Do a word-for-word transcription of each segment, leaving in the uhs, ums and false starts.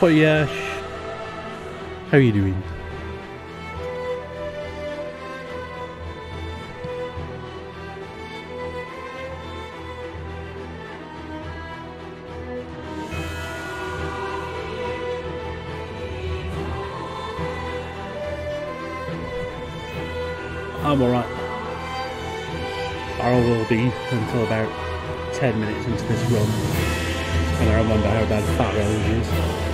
But yeah, how are you doing? I'm alright. I will be until about ten minutes into this run, when I remember how bad Fat Road is.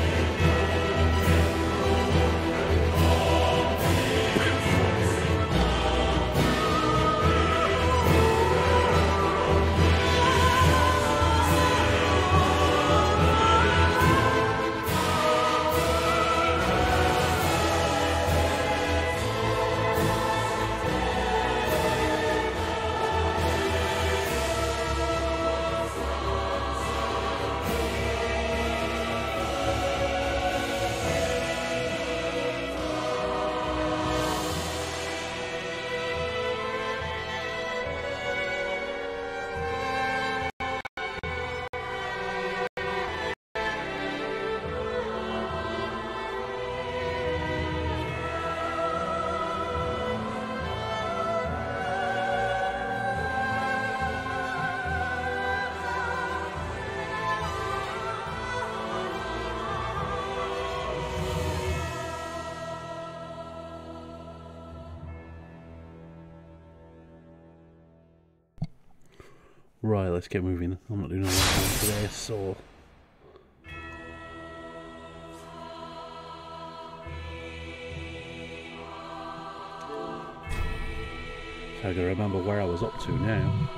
Right, let's get moving. I'm not doing a lot of today, so... So I gotta remember where I was up to now.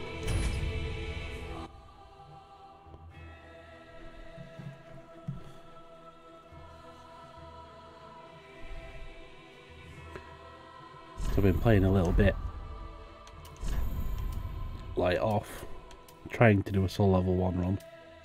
So I've been playing a little bit light off, trying to do a soul level one run.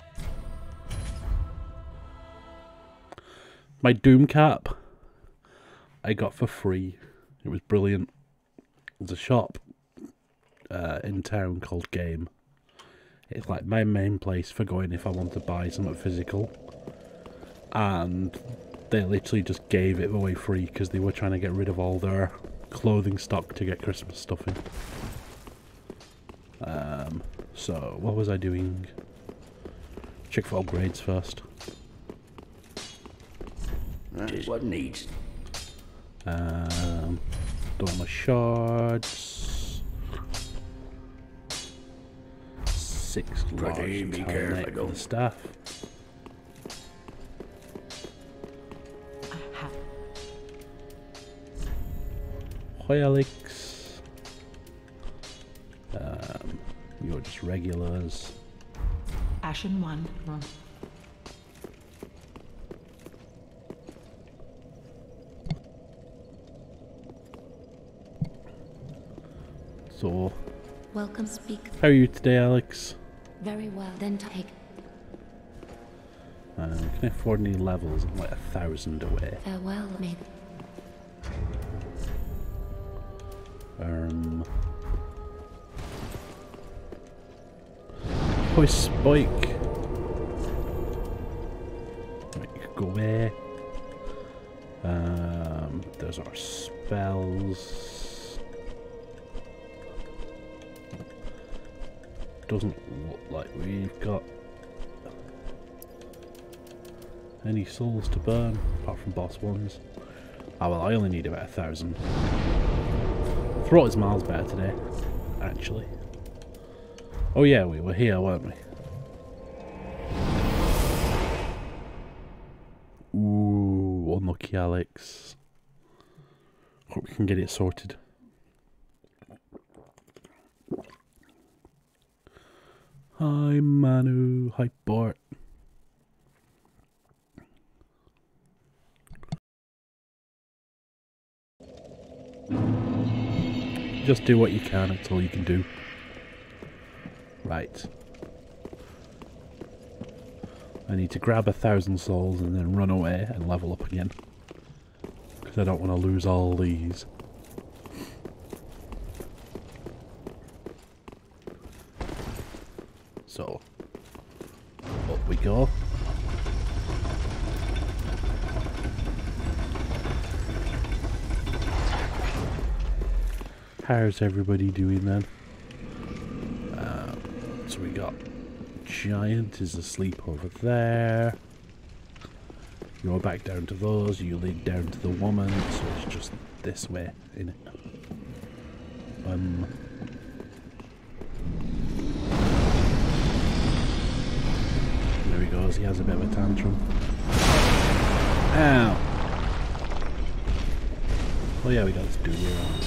My Doom cap I got for free. It was brilliant. There's a shop uh, in town called Game. It's like my main place for going if I want to buy something physical, and they literally just gave it away free because they were trying to get rid of all their clothing stock to get Christmas stuff in. Um, so, what was I doing? Check for upgrades first. That is what needs. Um, done my shards. Six large Be careful, for the staff. Helix. Um, you're just regulars. Ashen one. Wrong. So, welcome, speak. How are you today, Alex? Very well, then take. Um, can I afford any levels? I'm like a thousand away. Farewell, maybe. Um. Oh, Spike. Right, you could go there. Um, there's our spells. Doesn't look like we've got any souls to burn, apart from boss ones. Ah well, I only need about a thousand. Throat is miles better today, actually. Oh yeah, we were here, weren't we? Ooh, unlucky Alex. Hope we can get it sorted. Hi Manu, hi Bart. Just do what you can, that's all you can do. Right. I need to grab a thousand souls and then run away and level up again. Because I don't want to lose all these. So, up we go. How's everybody doing then? Um, so we got Giant is asleep over there. You're back down to those, you lead down to the woman, so it's just this way, innit? Um... There he goes, he has a bit of a tantrum. Ow! Oh yeah, we got this dude here on.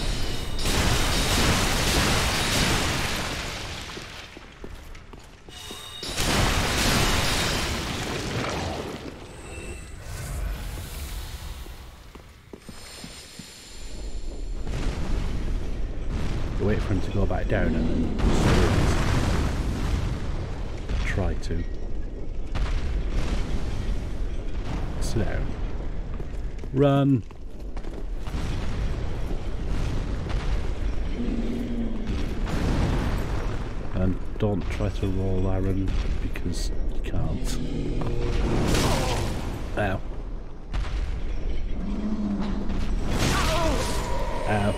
Wait for him to go back down and then try to sit down. Run. And don't try to roll Aaron because you can't. Ow. Ow.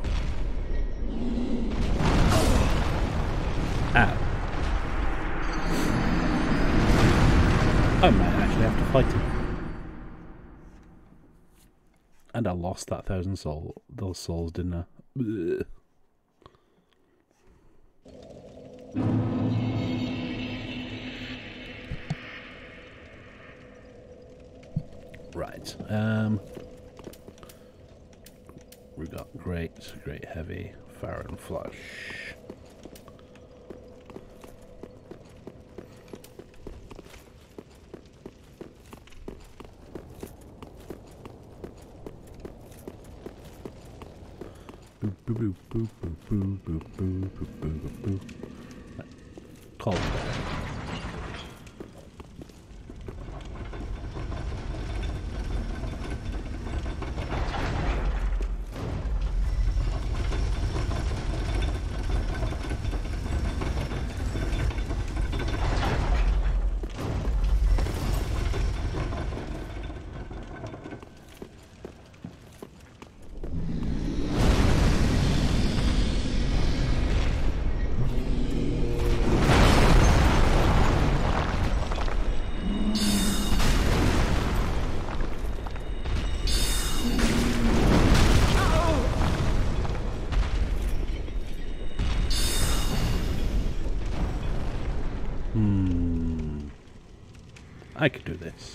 Ow. I might actually have to fight him. And I lost that thousand soul, those souls, didn't I? Ugh. Right. Um. We got great, great heavy, fire and flush. Boo boo boo boo boo boo boo boo boo boo. Call it there. Hmm. I could do this.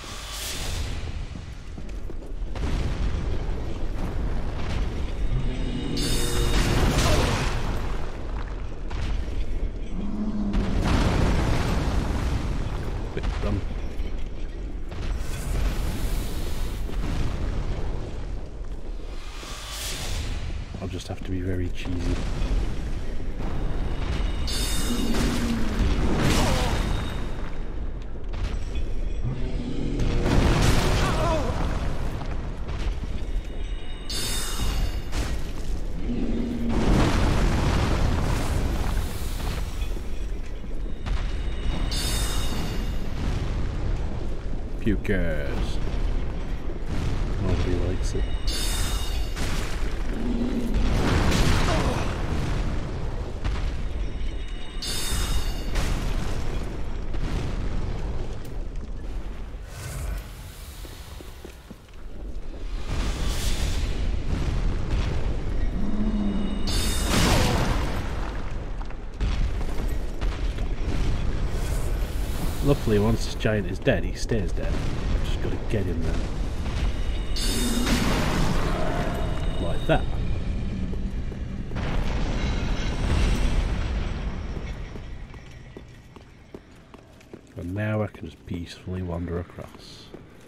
Bit done. I'll just have to be very cheesy. Pukers. Nobody likes it. Luckily, once this giant is dead, he stays dead. Just gotta get him there. Like that. And now I can just peacefully wander across.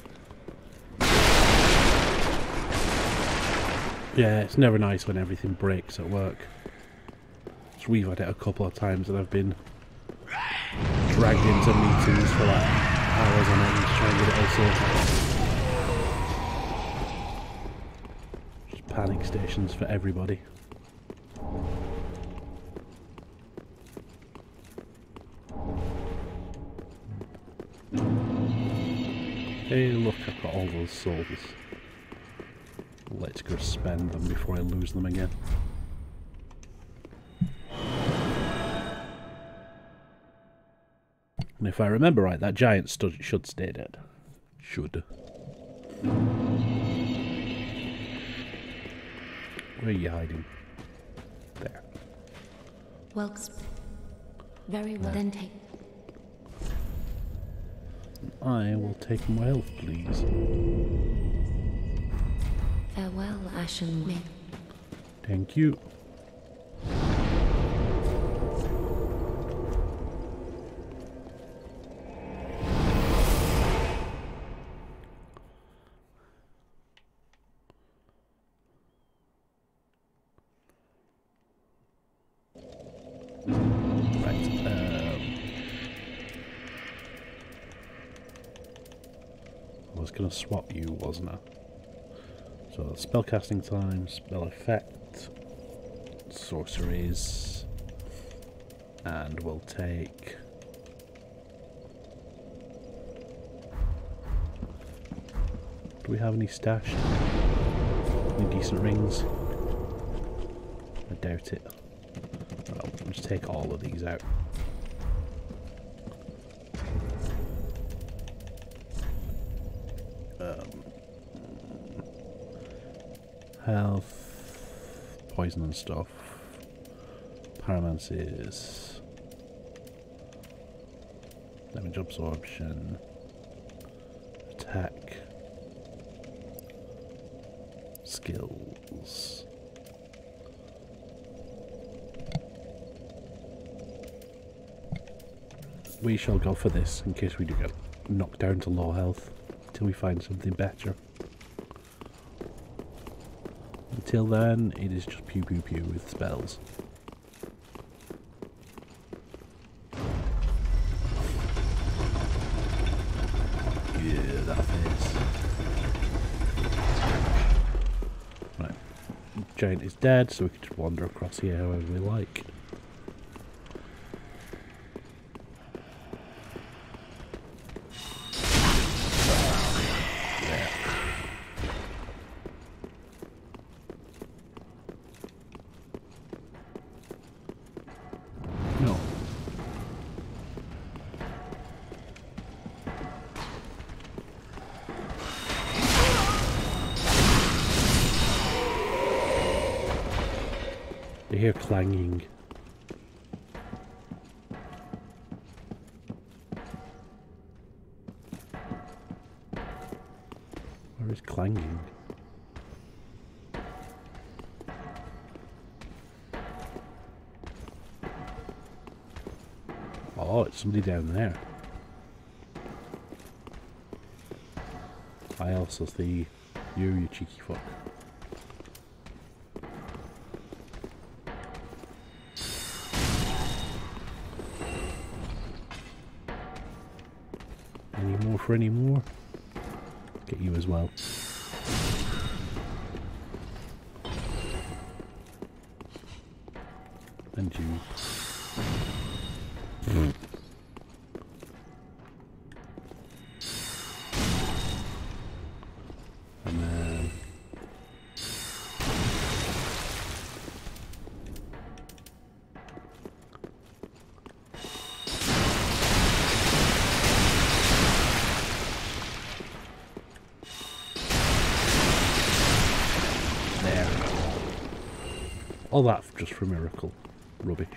Yeah, it's never nice when everything breaks at work. So we've had it a couple of times and I've been dragged into meetings for like hours on end to try and get it all sorted. Just panic stations for everybody. Hey look, I've got all those souls. Let's go spend them before I lose them again. And if I remember right, that giant stood, should stay dead. Should. Where are you hiding? There. Well, very well. Then take. I will take my health, please. Farewell, Ashen Mist. Thank you. Going to swap you, wasn't I? So spellcasting time, spell effect, sorceries, and we'll take do we have any stashed? Any decent rings? I doubt it. Well, we'll just take all of these out. Health, poison and stuff, pyromancies, damage absorption, attack, skills. We shall go for this in case we do get knocked down to low health until we find something better. Until then, it is just pew pew pew with spells. Yeah, that face. Right. Giant is dead, so we can just wander across here however we like. I hear clanging. Where is clanging? Oh, it's somebody down there. I also see you, you cheeky fuck. Any more for any more? Get you as well. And you. Mm. And then there. All that just for miracle. Rubbish.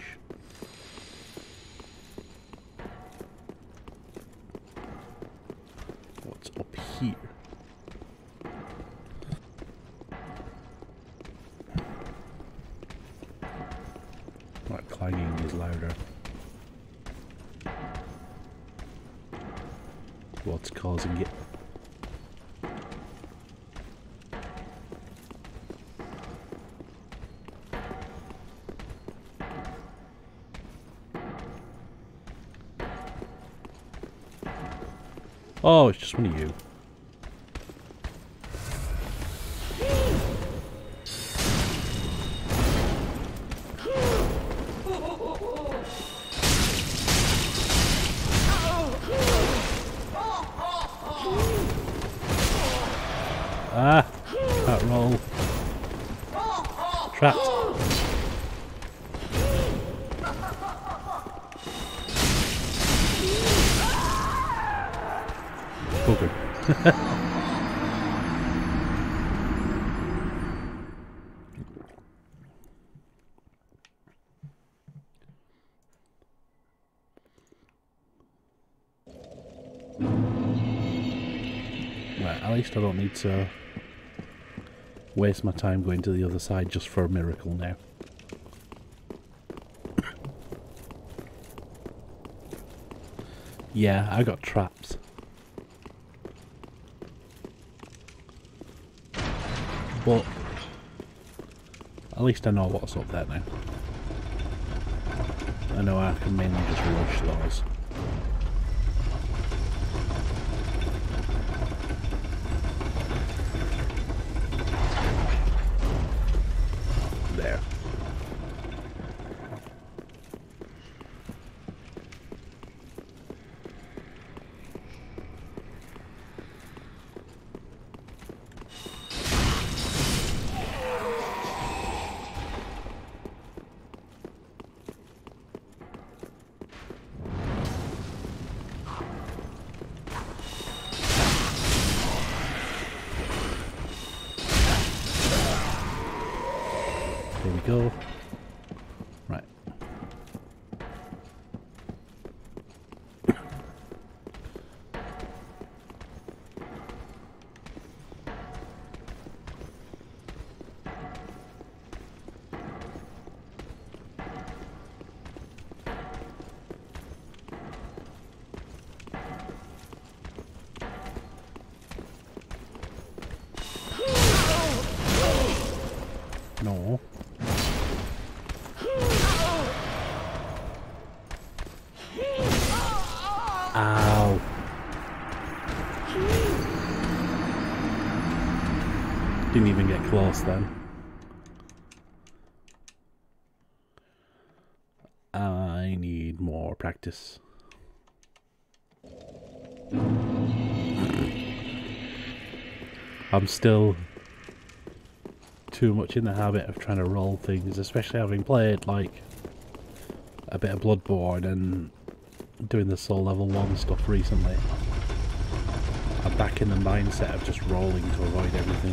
What's up here? That clanging is louder. What's causing it? Oh, it's just one of you. Ah! Can't roll. Trapped. bugger. Right, at least I don't need to waste my time going to the other side just for a miracle now. Yeah, I got traps. But at least I know what's up there now. I know I can mainly just rush those. There. There we go. Right. No. Ow. Didn't even get close then. I need more practice. I'm still too much in the habit of trying to roll things, especially having played like a bit of Bloodborne and doing the Soul Level one stuff recently. I'm back in the mindset of just rolling to avoid everything.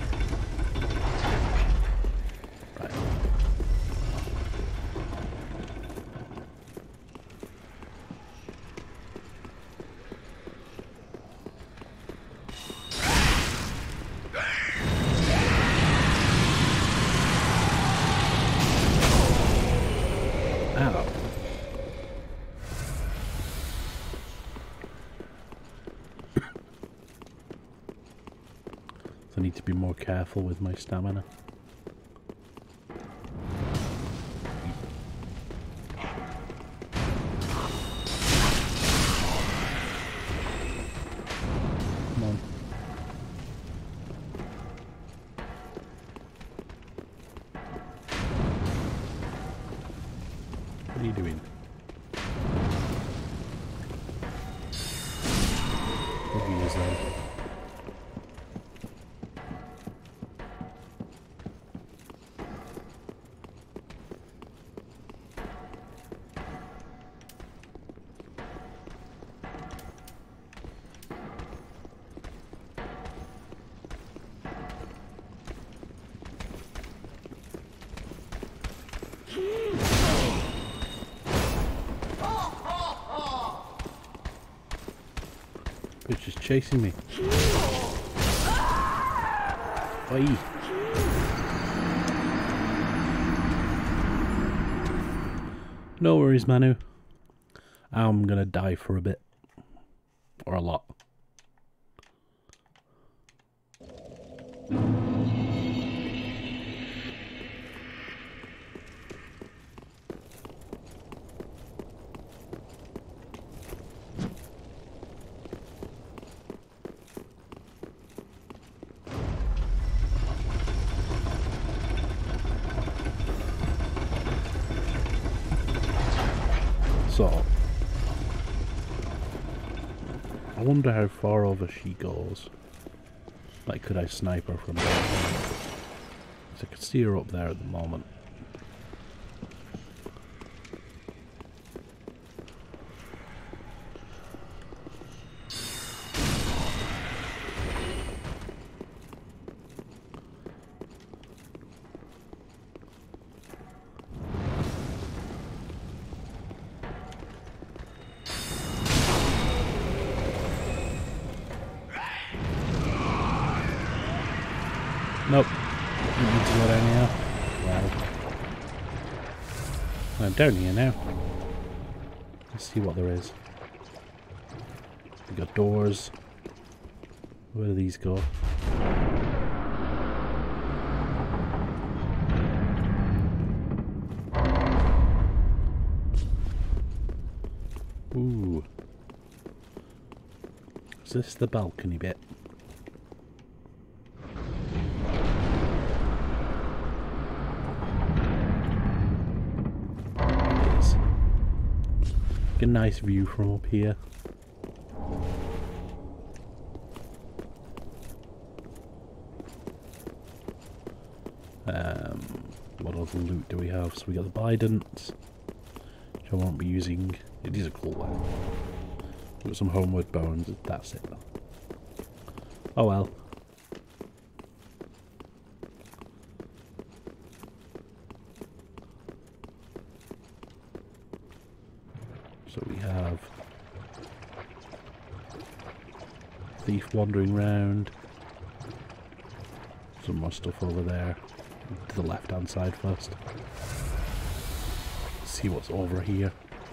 Right. Ow. I need to be more careful with my stamina. Come on. What are you doing? What do you use then? Bitch is chasing me. Oi. No worries, Manu. I'm gonna die for a bit. Or a lot. So, I wonder how far over she goes. Like, could I snipe her from there? Because I could see her up there at the moment. Nope. Didn't need to go down here. Well. I'm down here now. Let's see what there is. We got doors. Where do these go? Ooh. Is this the balcony bit? It is. Get a nice view from up here. Um, what other loot do we have? So we got the Bidents, which I won't be using. It is a cool one. We've got some homeward bones, that's it. Oh well. So we have thief wandering round. Some more stuff over there. To the left hand side first. See what's over here.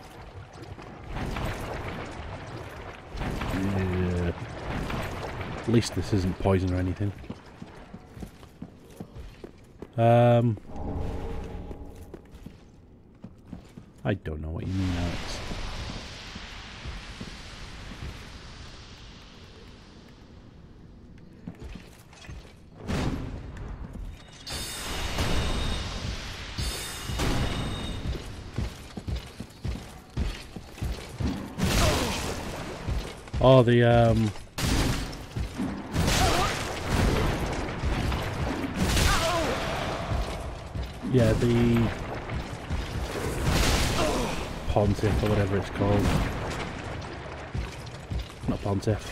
Yeah. At least this isn't poison or anything. Um, I don't know what you mean, Alex. Oh, the, um... yeah, the... Pontiff, or whatever it's called. Not Pontiff.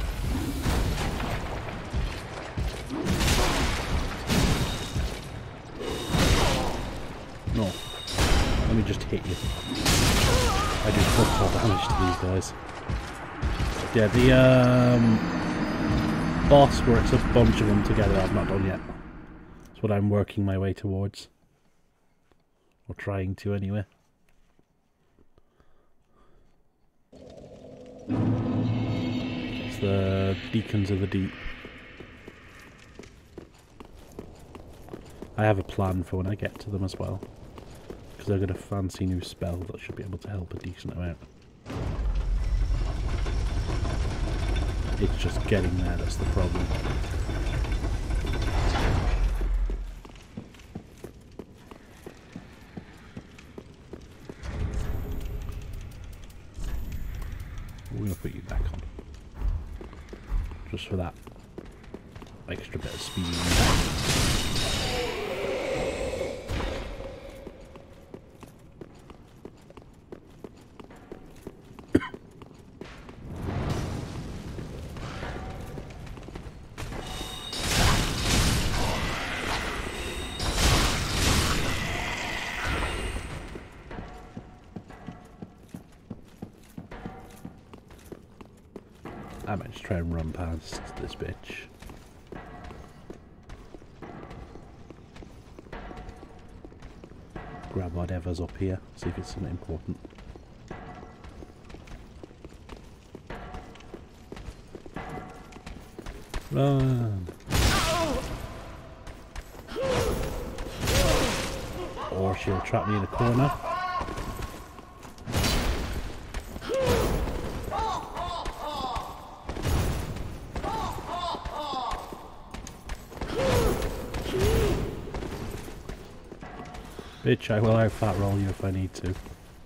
No. Let me just hit you. I do full damage to these guys. Yeah, the um, boss where it's a bunch of them together, I've not done yet. That's what I'm working my way towards. Or trying to, anyway. It's the Deacons of the Deep. I have a plan for when I get to them as well. Because I've got a fancy new spell that should be able to help a decent amount. It's just getting there, that's the problem. We're going to put you back on. Just for that extra bit of speed. I might just try and run past this bitch. Grab whatever's up here, see if it's something important. Run! Or she'll trap me in a corner. Bitch, I will out fat roll you if I need to.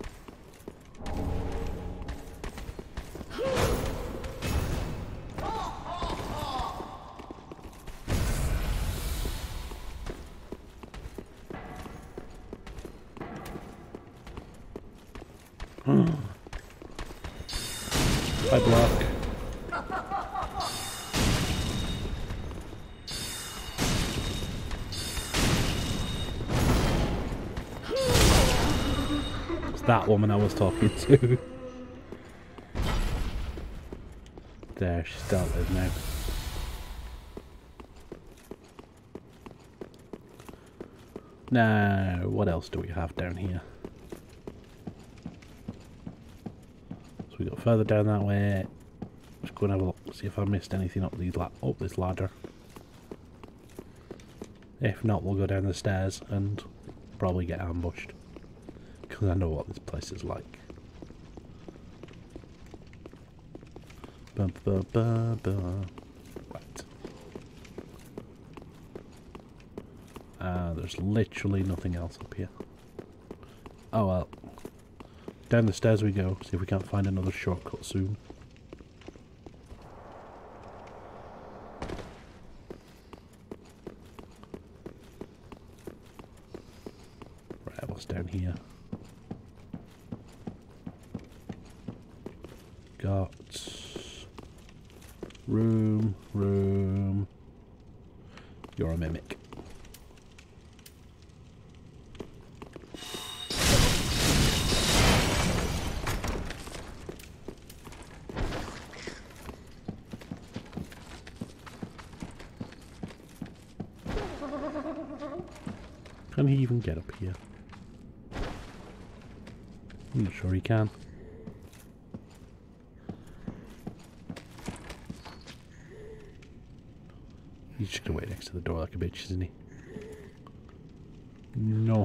I block. It's that woman I was talking to. There, she's dealt with now. Now, what else do we have down here? So we got further down that way. Let's go and have a look, see if I missed anything up these la up this ladder. If not, we'll go down the stairs and probably get ambushed. Because I know what this place is like. Ba, ba, ba, ba. Right. Uh, there's literally nothing else up here. Oh well. Down the stairs we go, see if we can't find another shortcut soon. Right, what's down here? Got room, room. You're a mimic. Can he even get up here? I'm not sure he can. He's just gonna wait next to the door like a bitch, isn't he? No.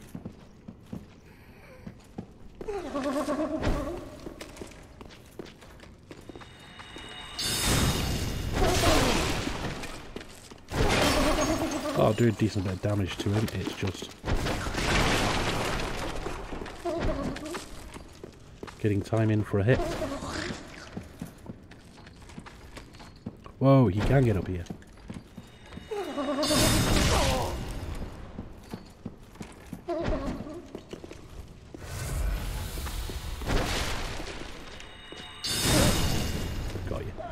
Oh, I'll do a decent bit of damage to him, it's just getting time in for a hit. Whoa, he can get up here. Got you.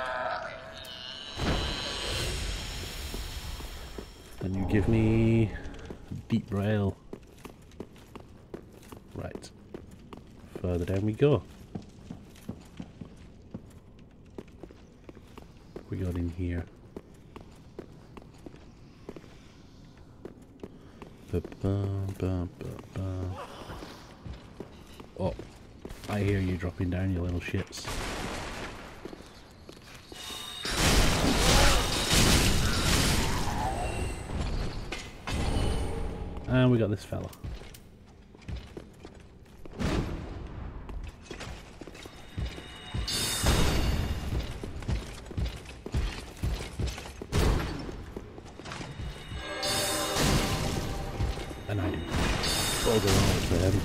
And you give me deep rail. Right. Further down we go. We got in here. Ba -ba -ba -ba -ba. Oh, I hear you dropping down, you little shits. And we got this fella. And I do all the roll for him.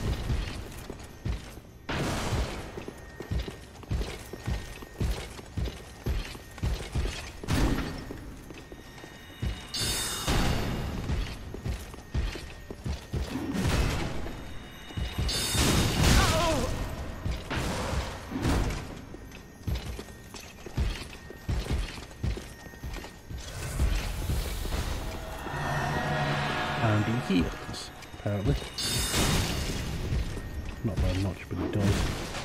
And he heals, apparently. Not very much, but he does.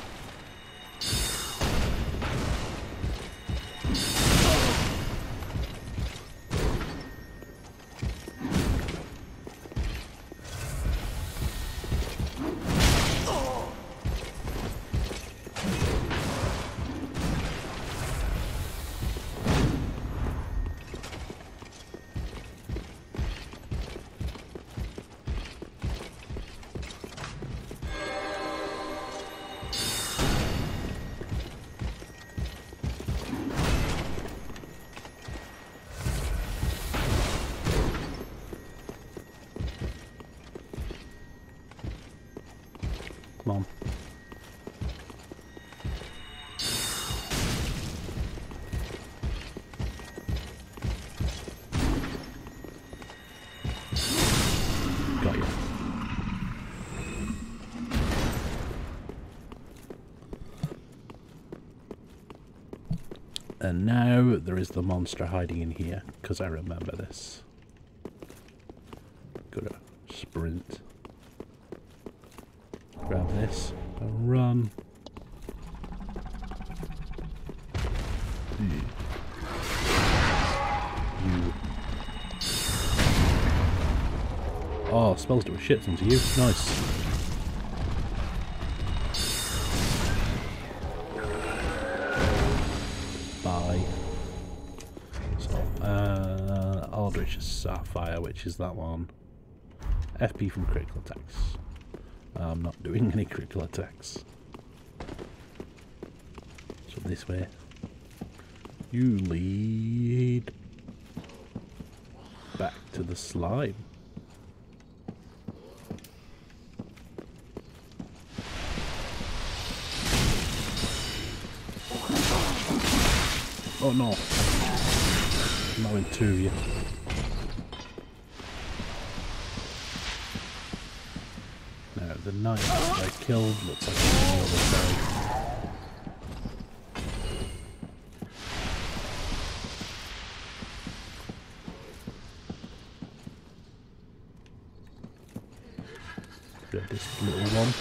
Come on. Got you. And now there is the monster hiding in here, because I remember this. Gotta sprint. Grab this and run. You. You. spells do a shit ton to you. Nice. Bye. So, uh, Aldrich's Sapphire, which is that one. F P from critical attacks. I'm not doing any critical attacks. So this way. You lead back to the slime. Oh no. I'm not in two of you. Now the knight that I killed looks like he's on the other side. This little one.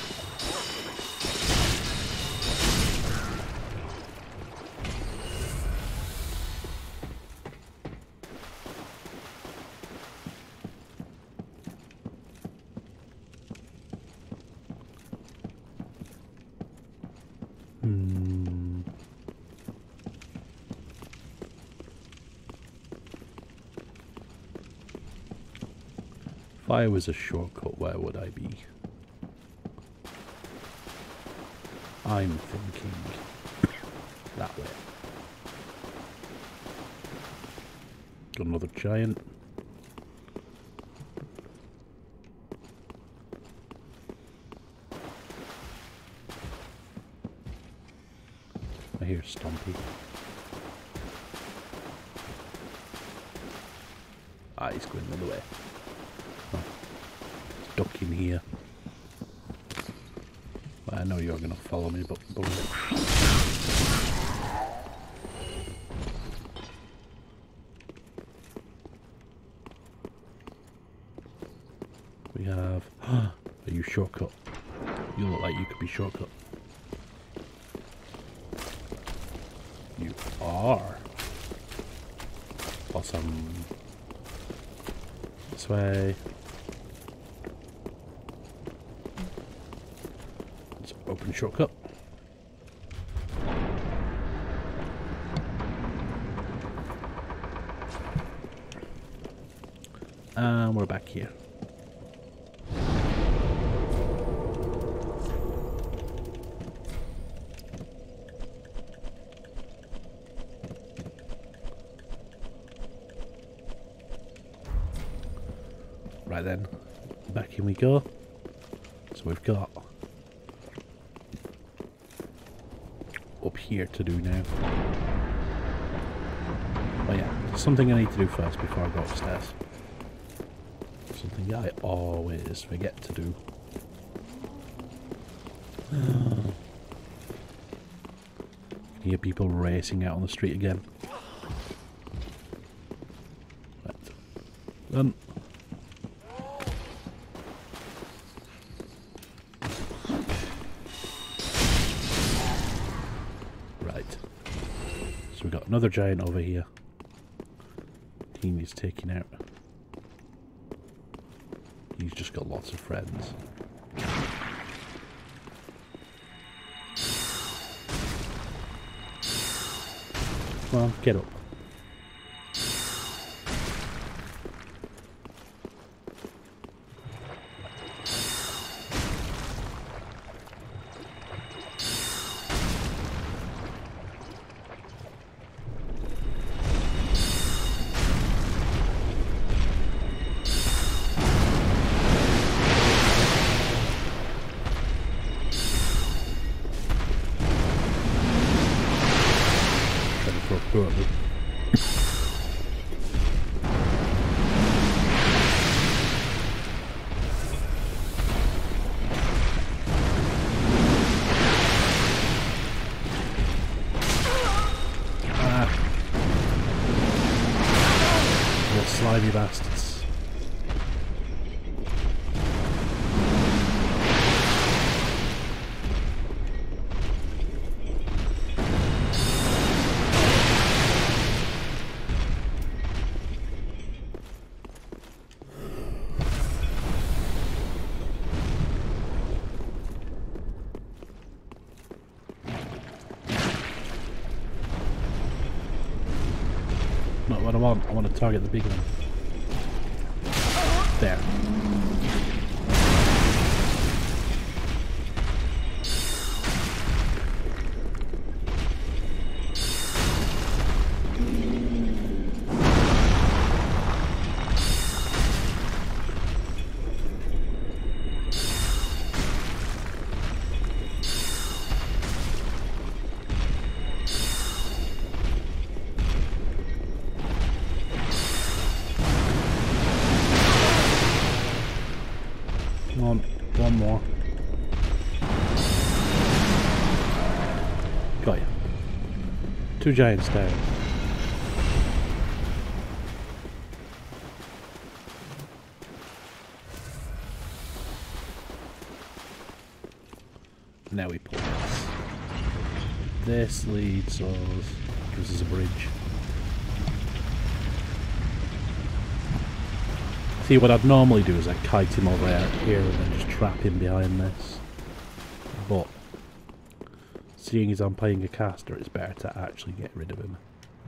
Hmm. If I was a shortcut, where would I be? I'm thinking that way. Got another giant. I hear Stompy. Ah, he's going the other way. Oh, stuck in here. I know you're going to follow me, but... but we have... Are you shortcut? You look like you could be shortcut. You are. Awesome. This way. Open shortcut. And we're back here. Right then, back in we go. So we've got up here to do now. Oh yeah, there's something I need to do first before I go upstairs. Something I always forget to do. Can you hear people racing out on the street again? Right. Done. So we've got another giant over here. Team is taking out. He's just got lots of friends. Come on, get up. Currently. Ah. What slimy bastards. I want. I want to target the big one. There. Come on, one more. Got you. Two giants down. Now we pull this. This leads us. This is a bridge. See, what I'd normally do is I'd kite him over out here and then just trap him behind this. But seeing as I'm playing a caster, it's better to actually get rid of him.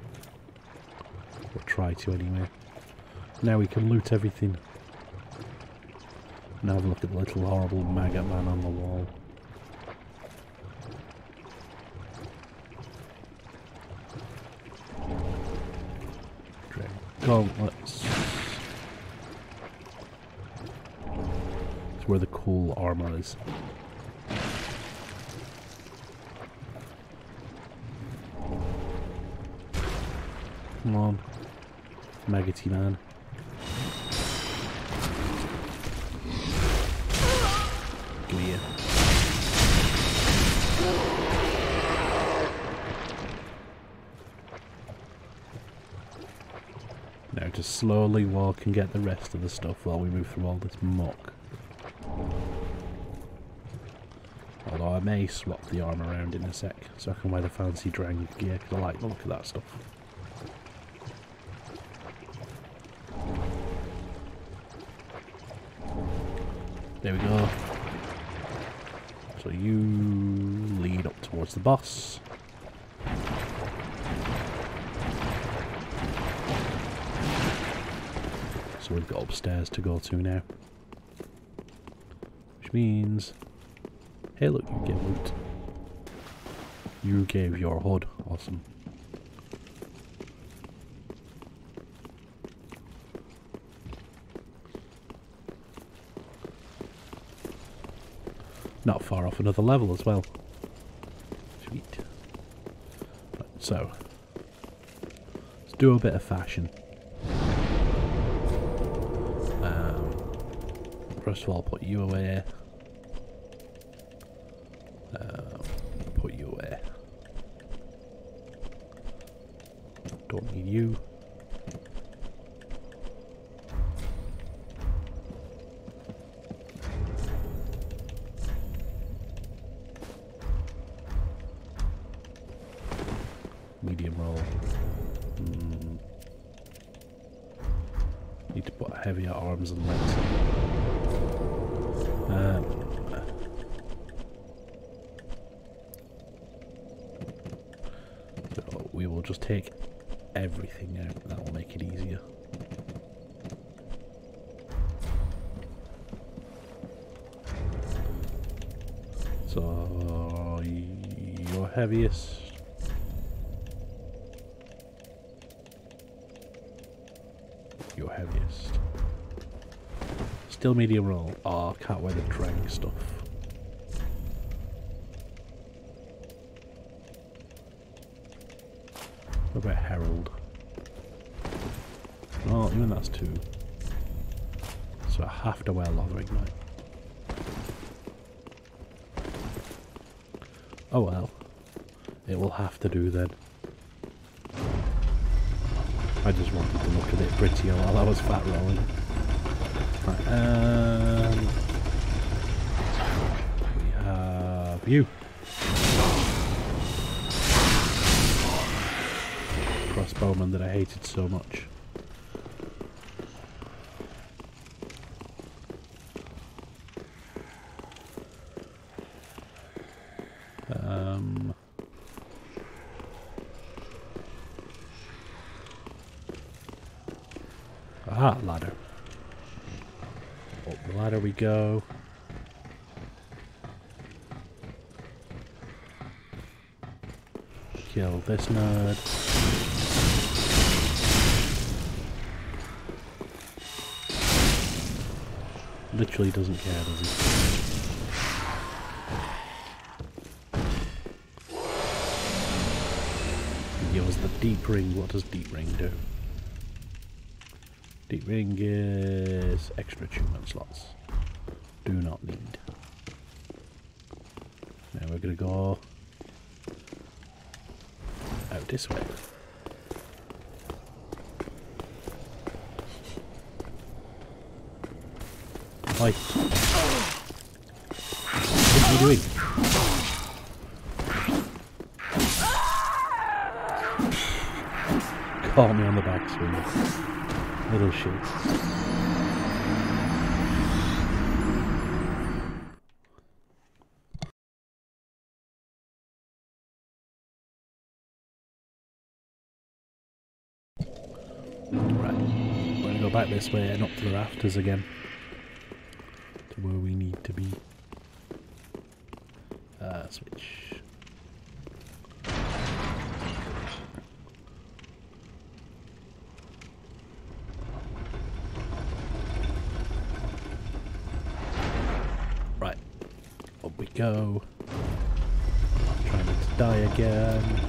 Or try to anyway. Now we can loot everything. Now have a look at the little horrible maggot man on the wall. Gauntlets. It's where the cool armor is. Come on, maggoty man. Give me it. Now to slowly walk and get the rest of the stuff while we move through all this muck. Although I may swap the arm around in a sec so I can wear the fancy dragon gear because I like the look of that stuff. There we go. So you lead up towards the boss. So we've got upstairs to go to now. Which means... Hey look, you get loot. You gave your hood. Awesome. Not far off another level as well. Sweet. Right, so, let's do a bit of fashion. Um, first of all, put you away. Um, put you away. Don't need you. Medium roll. Hmm. Need to put heavier arms and legs. Um, so we will just take everything out. That will make it easier. So your heaviest. Your heaviest. Still medium roll. Oh, I can't wear the dragon stuff. What about Herald? Oh, even that's two. So I have to wear Lava Ignite. Oh well. It will have to do then. I just wanted to look a bit prettier while I was fat rolling. Right, um, we have you. Crossbowman that I hated so much. Um... Ah, ladder. Up the ladder we go. Kill this nerd. Literally doesn't care, does he? Give us the deep ring. What does deep ring do? Deep ring is extra achievement slots. Do not need. Now we're gonna go out this way. Hi. What are you doing? Caught me on the back swing. Little shit. Right. We're gonna go back this way and up to the rafters again. To where we need to be. Uh, switch. Right. Up we go. Trying not to die again.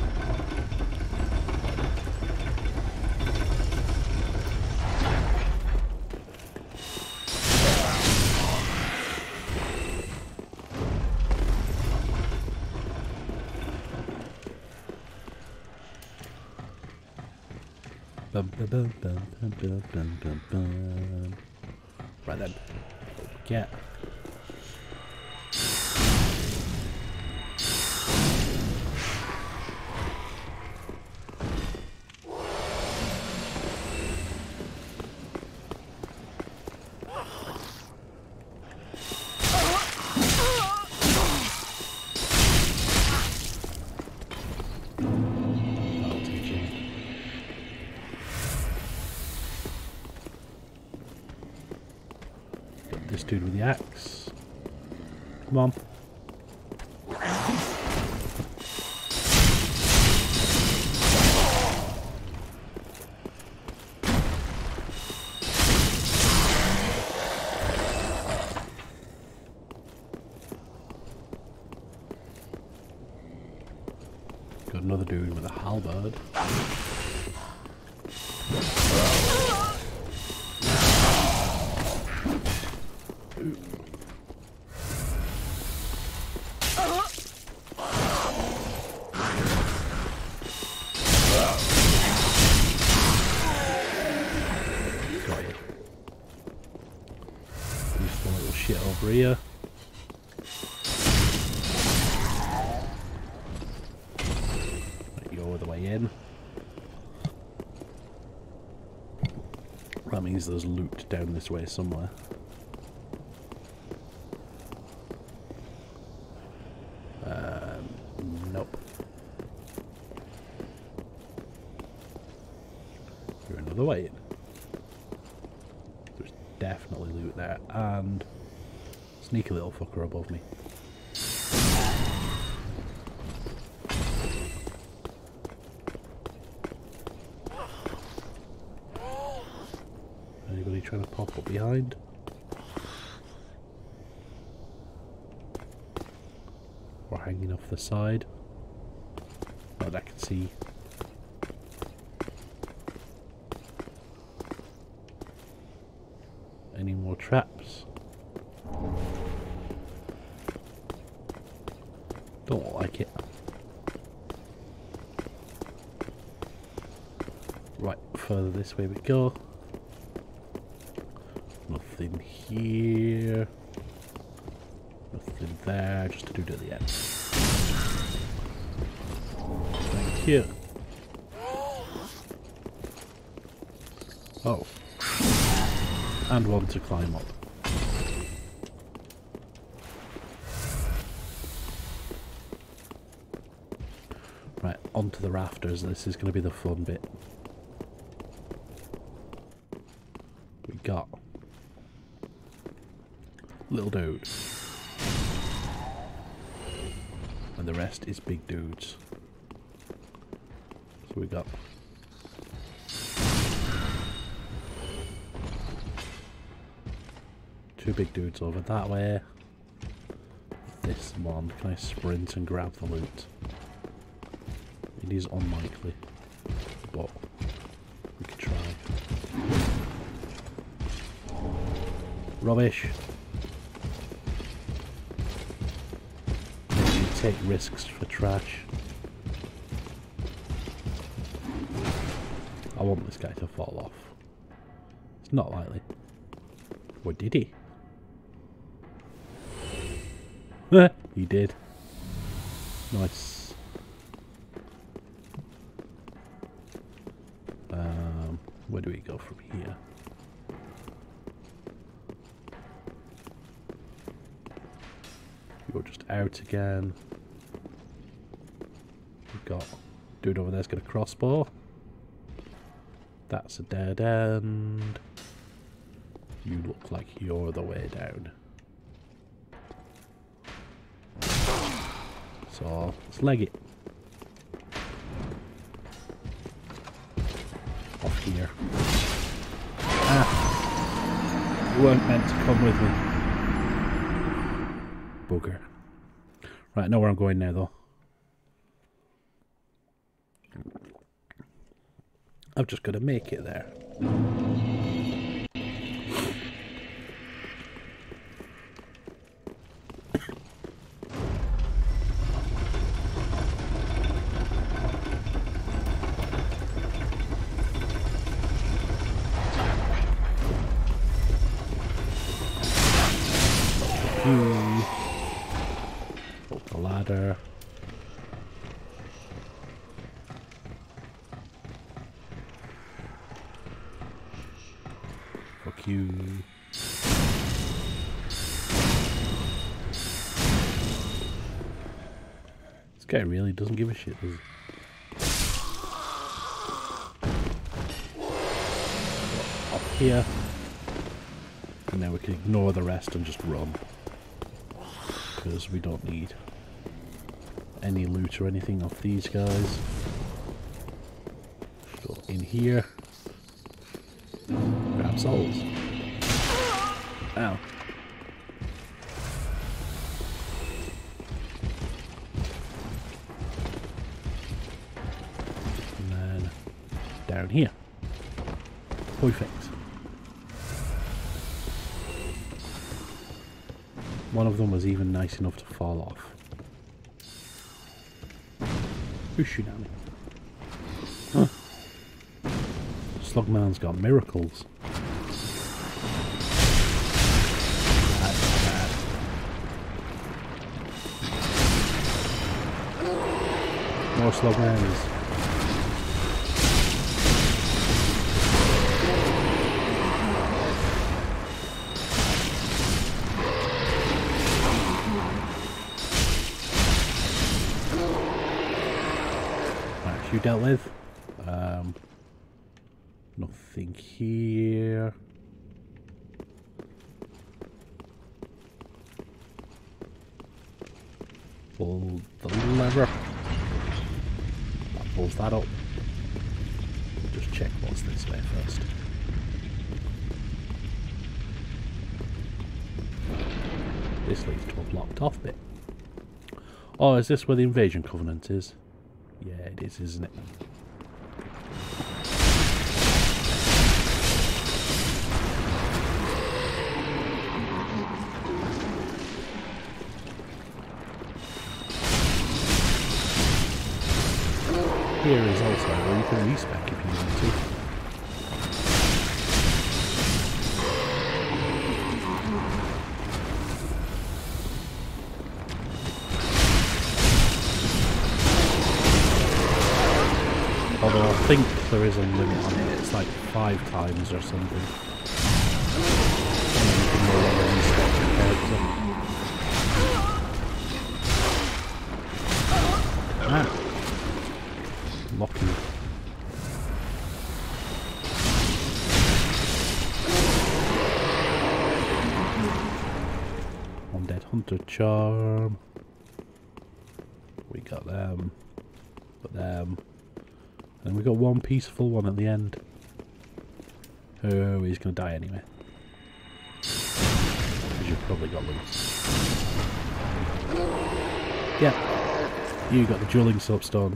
Bum, bum, bum, bum, bum, bum, bum, bum, bum. Right then, what we get? This dude with the axe. Come on. Got another dude with a halberd. Shit over here. Right, go all the way in. That means there's loot down this way somewhere. Um, nope. You're another way in. There's definitely loot there, and sneaky little fucker above me. Anybody trying to pop up behind? Or hanging off the side? Not that I can see. Any more traps? Don't like it. Right, further this way we go. Nothing here. Nothing there, just to do to the end. Thank you. Oh. And one to climb up. Right, onto the rafters. This is going to be the fun bit. little dude. And the rest is big dudes. So we got two big dudes over that way. This one, can I sprint and grab the loot? It is unlikely, but we could try. Rubbish. You take risks for trash. I want this guy to fall off. It's not likely. What did he? He did. Nice. Um, where do we go from here? We go just out again. We've got dude over there's got a crossbow. That's a dead end. You look like you're the way down. So let's leg it. Off here. Ah! You weren't meant to come with me. Bugger. Right, I know where I'm going now though. I've just got to make it there. Up the ladder. Fuck you. This guy really doesn't give a shit, does he? Up here. And then we can ignore the rest and just run. Because we don't need any loot or anything off these guys. Go in here. Grab souls. Ow. And then down here. Perfect. One of them was even nice enough to fall off. Who's shooting at me? Huh. Slugman's got miracles. That's bad. More Slugmans. You dealt with. Um, nothing here. Pull the lever. That pulls that up. Just check what's this way first. This leads to a blocked off bit. Oh, is this where the Invasion Covenant is? Yeah, it is, isn't it? Here is also where you can respec if you want to. Although I think there is a limit on it, it's like five times or something. And then you can no longer respec your character. Ah! Lucky. charm. We got them. Got them. And we got one peaceful one at the end. Oh, he's gonna die anyway. Because you've probably got loose. Yeah. You got the dueling soapstone.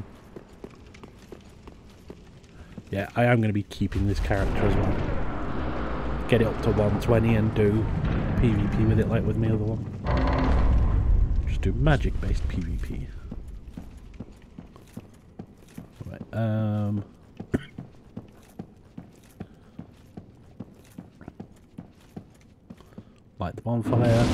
Yeah, I am going to be keeping this character as well. Get it up to one twenty and do PvP with it like with my other one. Just do magic based PvP. Right, um... light the bonfire.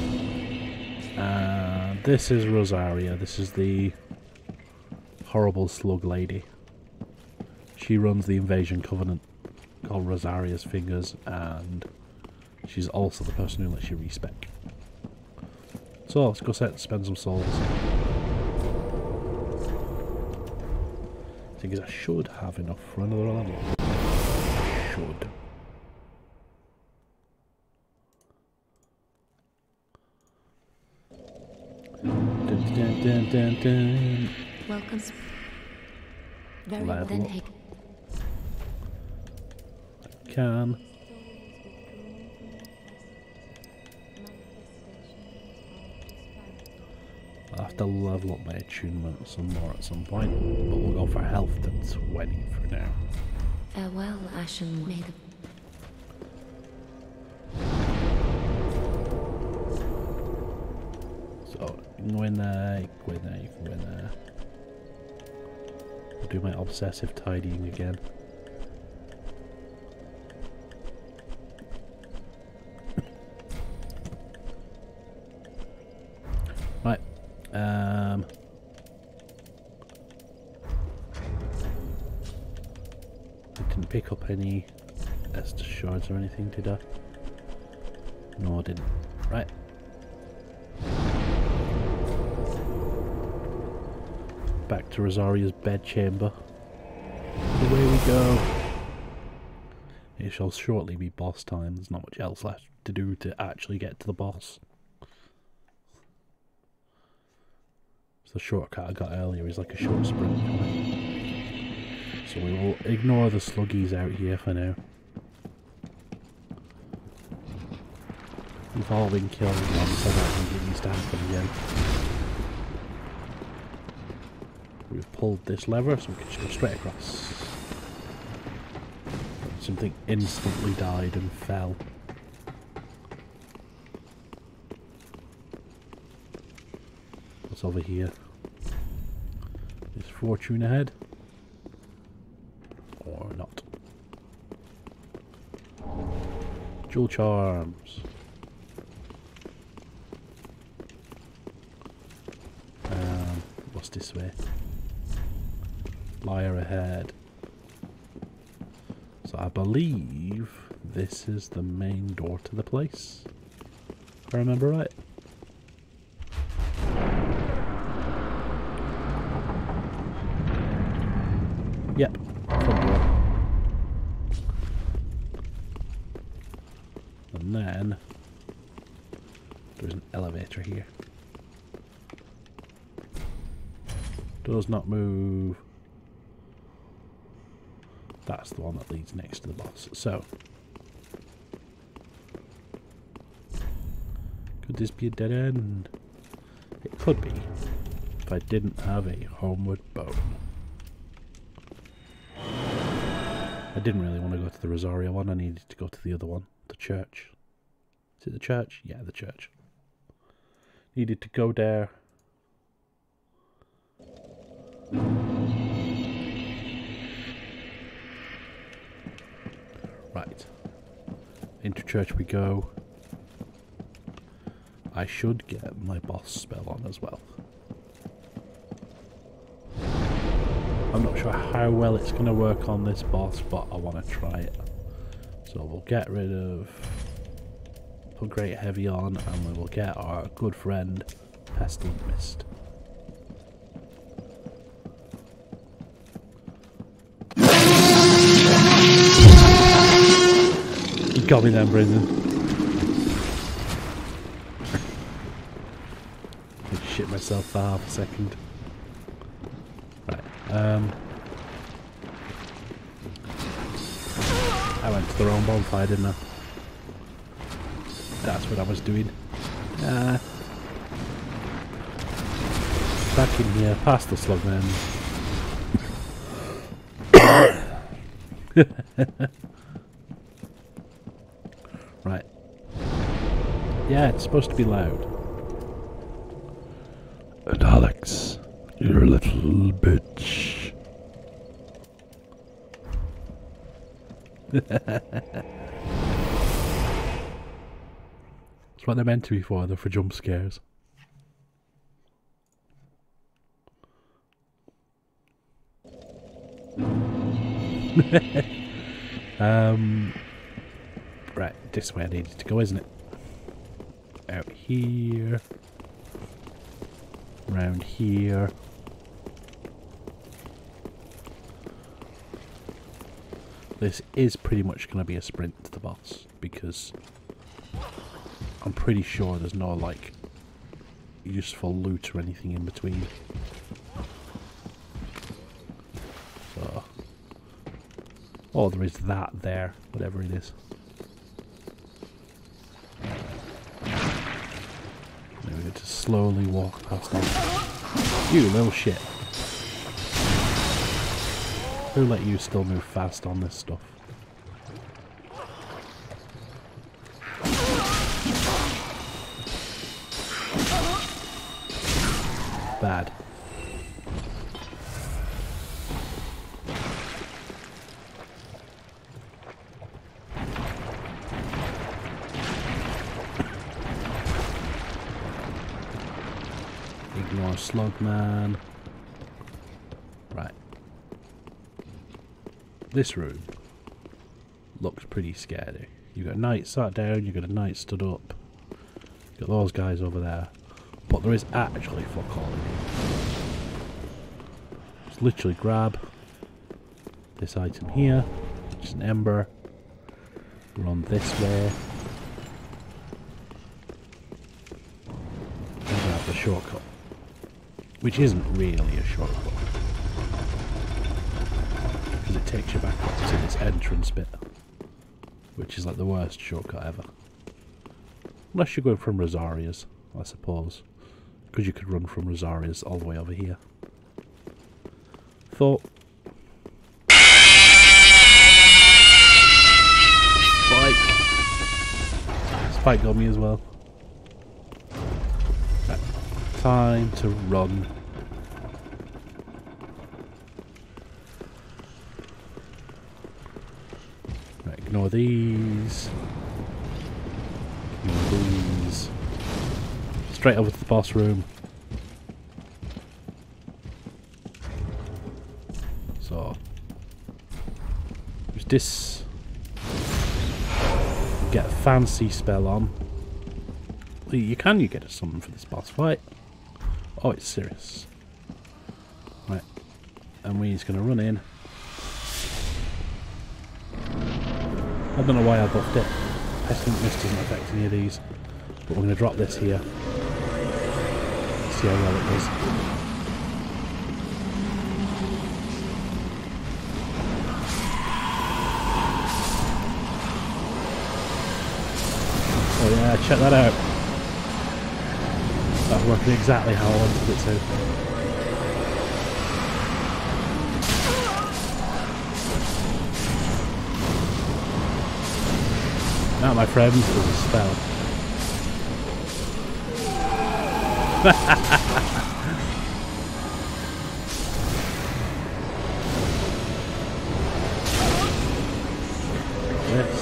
Uh, this is Rosaria. This is the horrible slug lady. She runs the Invasion Covenant called Rosaria's Fingers, and she's also the person who lets you respec. So let's go set spend some souls. I think I should have enough for another level. Should. Dun, dun, dun, dun, dun. Welcome. Very well, Level then up. take. Can. I'll have to level up my attunement some more at some point, but we'll go for health to twenty for now. Farewell, Ashen May the So, you can go in there, you can go in there, you can go in there. I'll do my obsessive tidying again. Right. Um, I didn't pick up any Estus shards or anything, did I? No, I didn't. Right. Back to Rosaria's bedchamber. Away we go. It shall shortly be boss time. There's not much else left to do to actually get to the boss. So the shortcut I got earlier is like a short sprint. So we will ignore the sluggies out here for now. We've all been killed once, I don't think it needs to happen again. We've pulled this lever so we can just go straight across. Something instantly died and fell. What's over here? Is fortune ahead? Or not? Jewel charms. Um, what's this way? Liar ahead. So I believe this is the main door to the place. If I remember right. Yep, front door. And then there's an elevator here. Does not move. That's the one that leads next to the boss. So, could this be a dead end? It could be, if I didn't have a homeward bone. I didn't really want to go to the Rosaria one, I needed to go to the other one, the church. Is it the church? Yeah, the church. Needed to go there. Right. Into church we go. I should get my boss spell on as well. I'm not sure how well it's going to work on this boss, but I want to try it. So we'll get rid of... put Great Heavy on, and we will get our good friend Pestilent Mist. You got me then, Brendan. shit myself for half a second. Right, um... I went to the wrong bonfire, didn't I? That's what I was doing. Uh, back in here, past the slugman. Right. Yeah, it's supposed to be loud. And Alex, you're a little bitch. That's what they're meant to be for, they're for jump scares. um, right, this way I needed to go, isn't it? Out here. Around here. This is pretty much going to be a sprint to the boss, because I'm pretty sure there's no, like, useful loot or anything in between. So, oh, there is that there, whatever it is. Now we get to slowly walk past them. You little shit. Who let you still move fast on this stuff? Bad. Ignore Slugman. Right. This room looks pretty scary. You've got a knight sat down, you've got a knight stood up. You've got those guys over there. But there is actually fuck all in here. Just literally grab this item here, just an ember, run this way, and grab the shortcut. Which isn't really a shortcut, because it takes you back up to this entrance bit, which is like the worst shortcut ever. Unless you're going from Rosaria's, I suppose. Because you could run from Rosaria's all the way over here. Thought. Spike. Spike got me as well. Right. Time to run. Right, ignore these. Ignore these. Straight over to the boss room. So, use this. Get a fancy spell on. You can you get a summon for this boss fight? Oh, it's serious. Right, and we're just gonna run in. I don't know why I buffed it. Pestilent Mist doesn't affect any of these, but we're gonna drop this here. See how well it does. Oh yeah, check that out. That's working exactly how I wanted it to. Now, my friends, is a spell. Yes.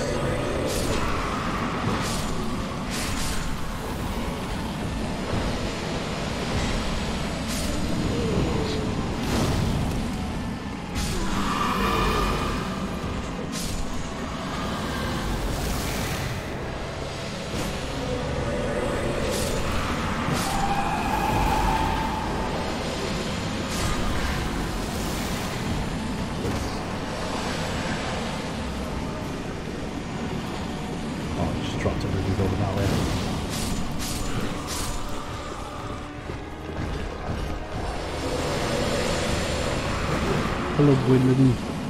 Hello, Gwendolyn.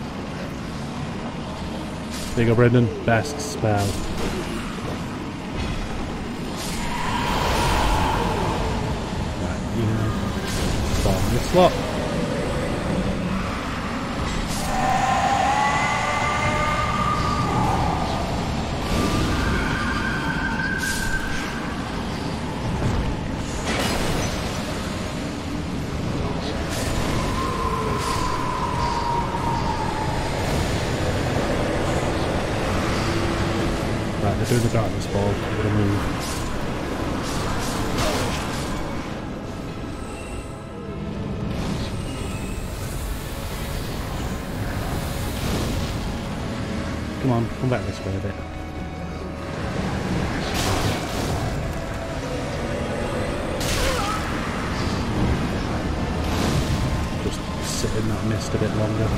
There you go, Brendan. Best spell. Right, you bomb the slot. Right, they're doing the darkness ball. I'm gonna move. Come on, come back this way a bit. Just sit in that mist a bit longer.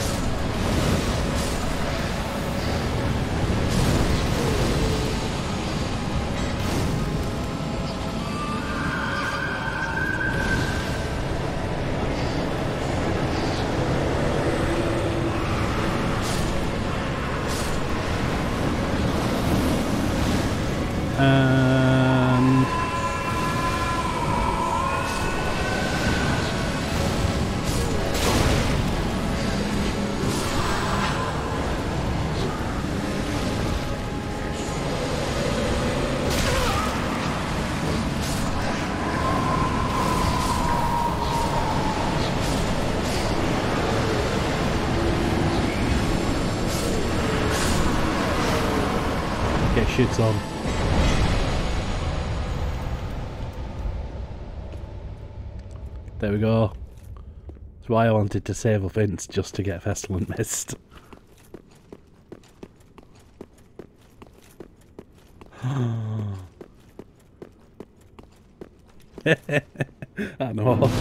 And get shits on. There we go. That's why I wanted to save up Vince, just to get Pestilent Mist. I know. I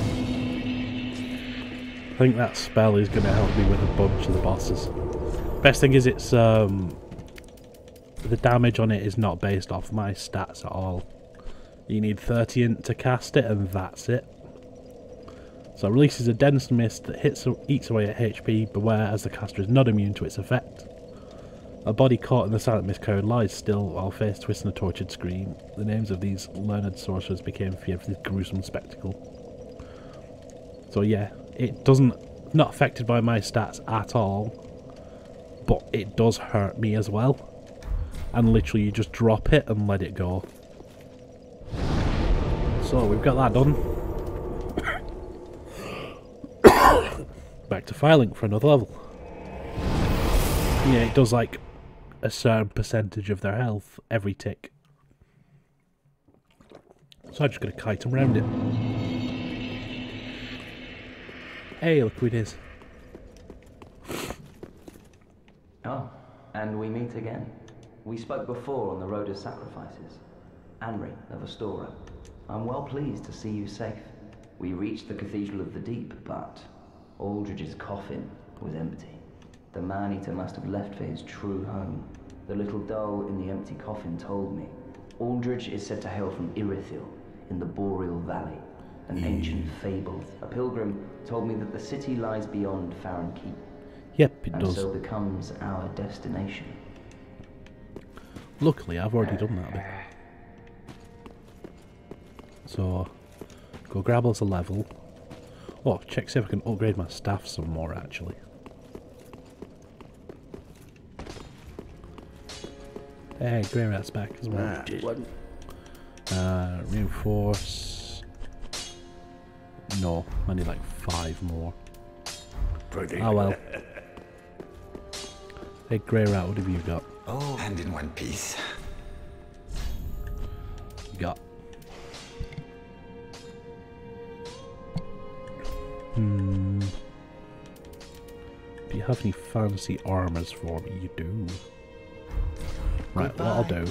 think that spell is going to help me with a bunch of the bosses. Best thing is it's um, the damage on it is not based off my stats at all. You need thirty int to cast it, and that's it. So it releases a dense mist that hits, eats away at H P. Beware, as the caster is not immune to its effect. A body caught in the silent mist cone lies still while face twists in a tortured scream. The names of these learned sorcerers became feared for this gruesome spectacle. So yeah, it doesn't, not affected by my stats at all, but it does hurt me as well. And literally you just drop it and let it go. So we've got that done. Back to filing for another level. Yeah, it does like a certain percentage of their health every tick. So I'm just going to kite them around it. Hey, look who it is. Oh, and we meet again. We spoke before on the Road of Sacrifices. Anri of Astora. I'm well pleased to see you safe. We reached the Cathedral of the Deep, but Aldridge's coffin was empty. The man-eater must have left for his true home. The little doll in the empty coffin told me. Aldridge is said to hail from Irithil, in the Boreal Valley, an mm. ancient fable. A pilgrim told me that the city lies beyond Farron Keep. Yep, it and does. And so becomes our destination. Luckily, I've already done that bit. So, go grab us a level. Oh, check see if I can upgrade my staff some more, actually. Hey, Grey Rat's back as well. Uh, reinforce. No, I need like five more. Oh well. Hey, Grey Rat, what have you got? Oh, and in one piece. You got. Hmm. Do you have any fancy armors for me? You do. Right, Goodbye. What I'll do,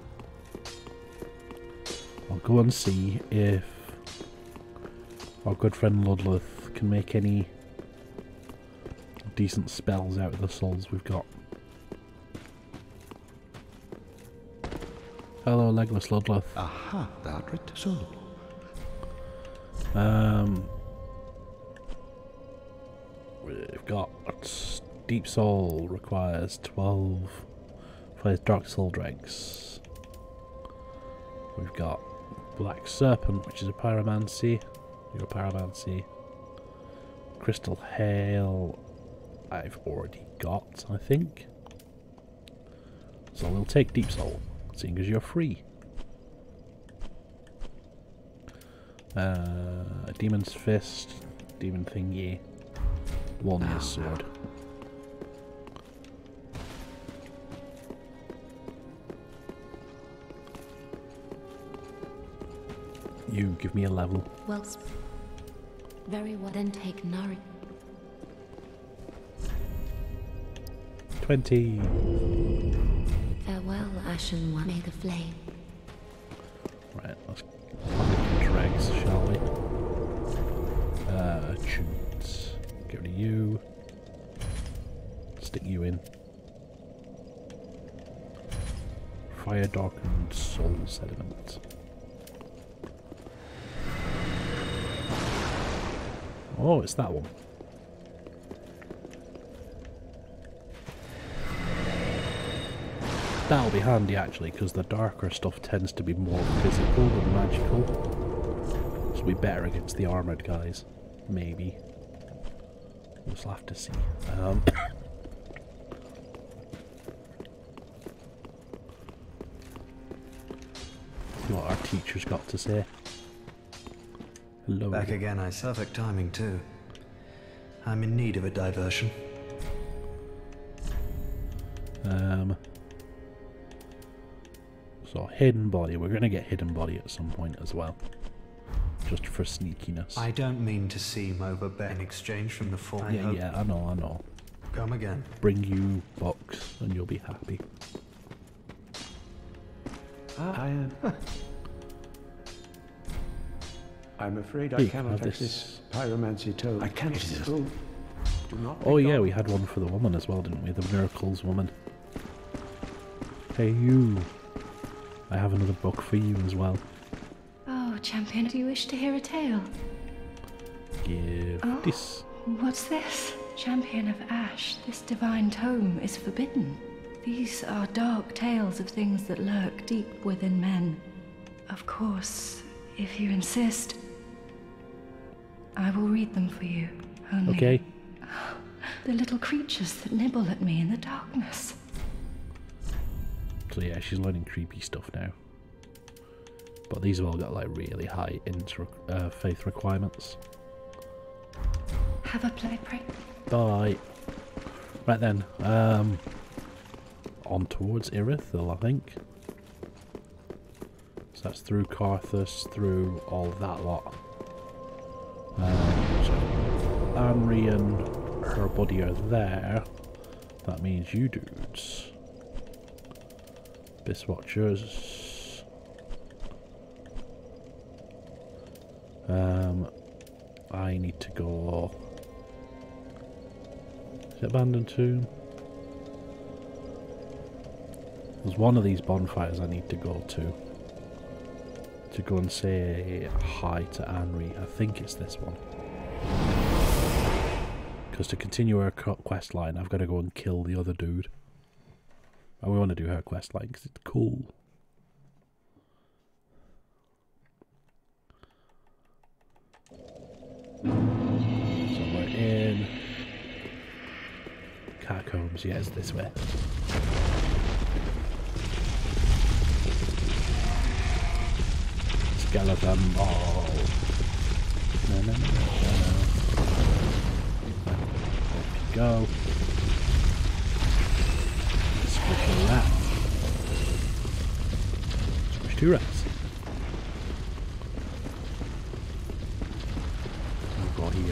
I'll go and see if our good friend Ludleth can make any decent spells out of the souls we've got. Hello, Legless Ludleth. Aha, that right so. Um, got Deep Soul requires twelve for Dark Soul Dregs. We've got Black Serpent, which is a pyromancy. You're a pyromancy. Crystal Hail, I've already got, I think. So we'll take Deep Soul, seeing as you're free. Uh, Demon's Fist, Demon Thingy, Warrior's Sword. You give me a level. Well, sp- very well. Then take Nari. Twenty. Farewell, Ashen One. May the flame. Right, let's find the dregs, shall we? Uh, tunes. Get rid of you. Stick you in. Fire Darkened Soul Sediment. Oh, it's that one. That'll be handy actually, because the darker stuff tends to be more physical than magical. So we'll be better against the armoured guys. Maybe. We'll just have to see. Um, see what our teacher's got to say. Hello. Back again, I perfect timing too. I'm in need of a diversion. Um, so hidden body, we're going to get hidden body at some point as well, just for sneakiness. I don't mean to seem overbearing in exchange from the full. Yeah, yeah, I know, I know. Come again. Bring you books and you'll be happy. Ah, I am. I'm afraid I Hey, cannot have access this- pyromancy too. I cannot. So, do not Oh yeah, regard- we had one for the woman as well, didn't we? The Miracles woman. Hey you, I have another book for you as well. Oh, champion, do you wish to hear a tale? Give Oh. this. What's this? Champion of Ash, this divine tome is forbidden. These are dark tales of things that lurk deep within men. Of course, if you insist, I will read them for you. Only Okay. the little creatures that nibble at me in the darkness. So yeah, she's learning creepy stuff now. But these have all got like really high inter uh, faith requirements. Have a play, pray. Bye. Right then, um, on towards Irithil, I think. So that's through Carthus, through all of that lot. Um, so Anri and her buddy are there. That means you dudes. Abyss Watchers. Um, I need to go. Is it Abandoned Tomb? There's one of these bonfires I need to go to. To go and say hi to Anri. I think it's this one. Because to continue her quest line, I've got to go and kill the other dude. And we want to do her quest line because it's cool. So we're in Catacombs. Yeah, it's this way. Skeleton ball. No, no, no, no, no. There we go. Squish a rat. Squish two rats. We'll go here.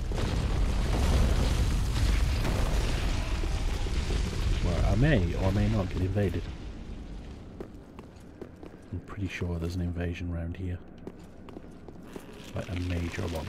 Where I may or may not get invaded. I'm pretty sure there's an invasion around here. Like a major one.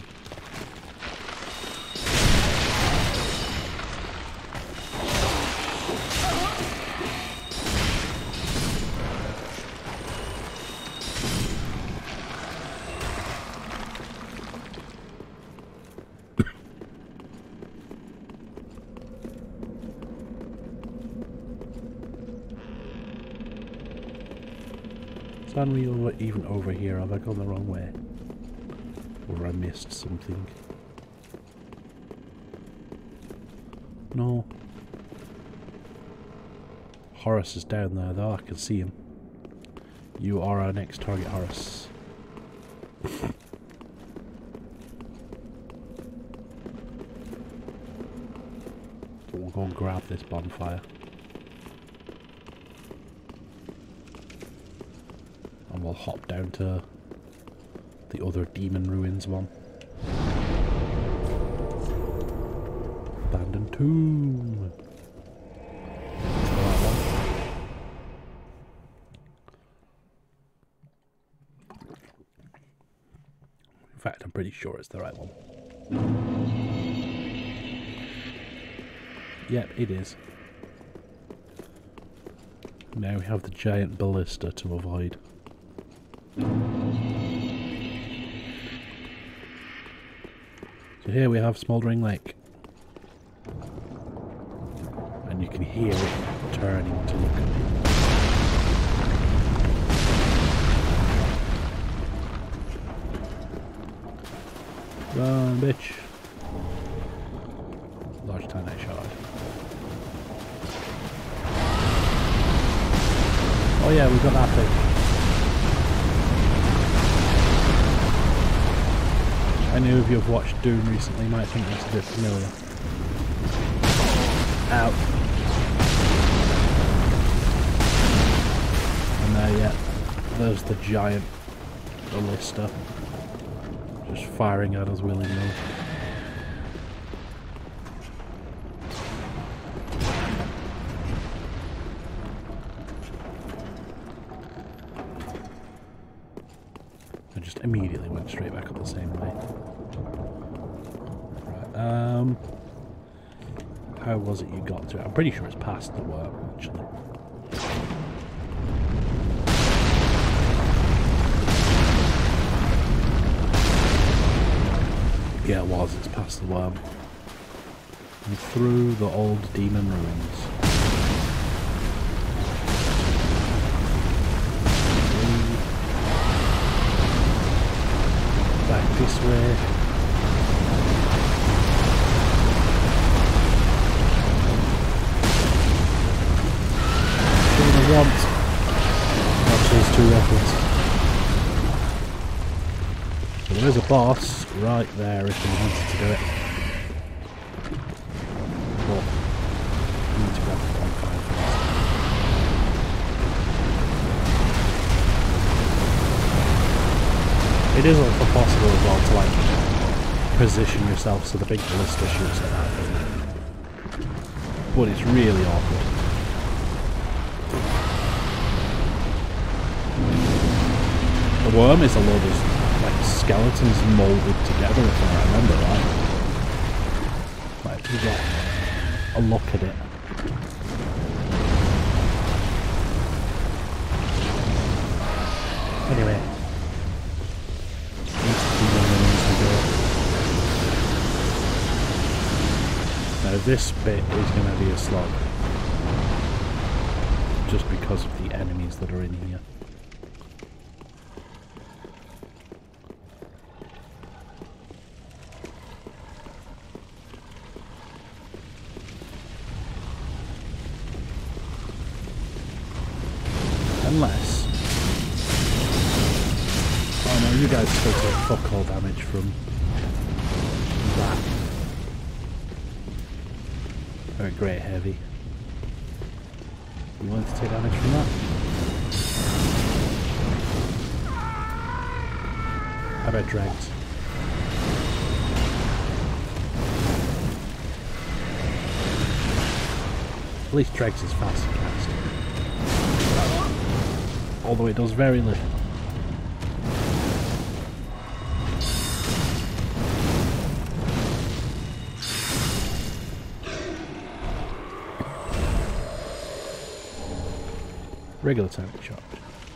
Is Henry over, even over here? Have I gone the wrong way? Or I missed something? No. Horace is down there though, I can see him. You are our next target, Horace. So we'll go and grab this bonfire. And we'll hop down to the other demon ruins one. Abandoned tomb. Is that the right one? In fact, I'm pretty sure it's the right one. Yep, it is. Now we have the giant ballista to avoid. So here we have Smouldering Lake. And you can hear it turning to look at me. Run, bitch. Large Tanite shard. Oh yeah, we've got that thing. Any of you have watched Doom recently might think that's a bit familiar. Ow. And there, yeah, there's the giant ballista. Just firing at us willy-nilly. I just immediately went straight back up the same way. Right, um... how was it you got to it? I'm pretty sure it's past the worm, actually. Yeah, it was. It's past the worm. And through the old demon ruins. Back this way. What I want. Watch those two weapons. So there is a boss right there if you wanted to do it. But you need to grab the bonfire first. It is also possible as well to like position yourself so the big ballista shoots at that thing. But it's really awkward. The worm is a load of like skeletons moulded together, if I remember right. Like, you get a look at it. Anyway. Now this bit is going to be a slog. Just because of the enemies that are in here. Unless... oh no, you guys still take fuck all damage from that. Very great heavy. You want to take damage from that? How about dregs? At least dregs is fast to cast. Although it does very little. Regular time to charge.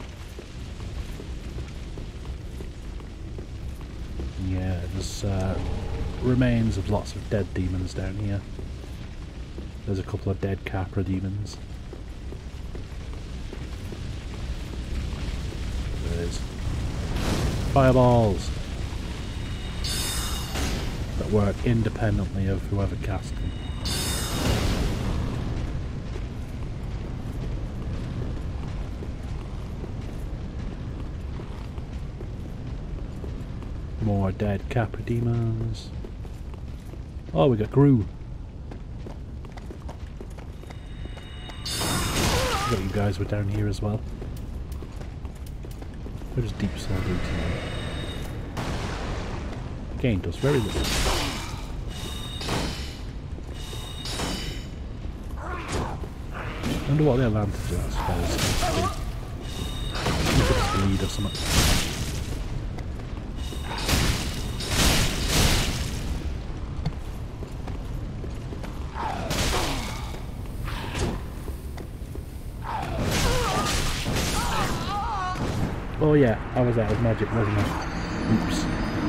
Yeah, there's uh, remains of lots of dead demons down here. There's a couple of dead Capra demons. fireballs that work independently of whoever cast them. More dead Capra demons. Oh, we got Gru. Got you guys were down here as well. Where does Deep Soul do to me? Again, does very little. I wonder what the advantage of that spell is supposed to be. If it's bleed or something. Oh yeah, I was out of magic, wasn't I? Oops.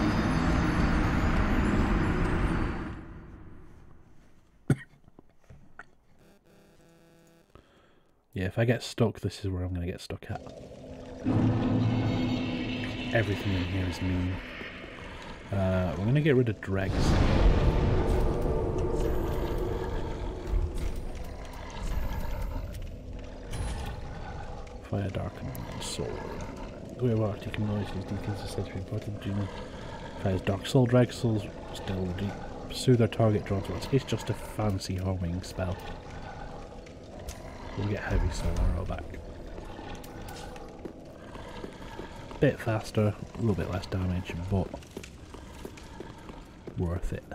Yeah, if I get stuck, this is where I'm going to get stuck at. Everything in here is mean. Uh, we're going to get rid of dregs. Fire Darkened Soul. The way of Arctic noise is deacons is said to be important. Gene fires Dark Soul, Drag Souls still deep. Pursue their target drawn to us. It's just a fancy homing spell. We'll get Heavy Soul Arrow back. Bit faster, a little bit less damage, but worth it.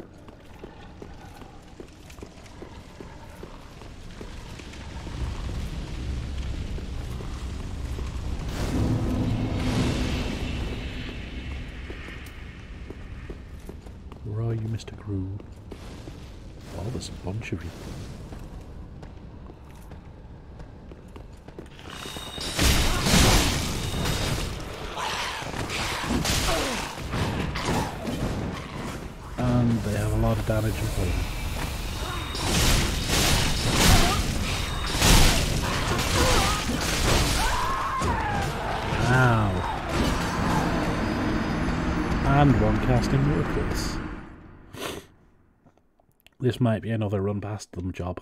Where are you, Mister Gru? Oh, there's a bunch of you. And they have a lot of damage and poison. Ow. And one casting worthless. This might be another run past them job.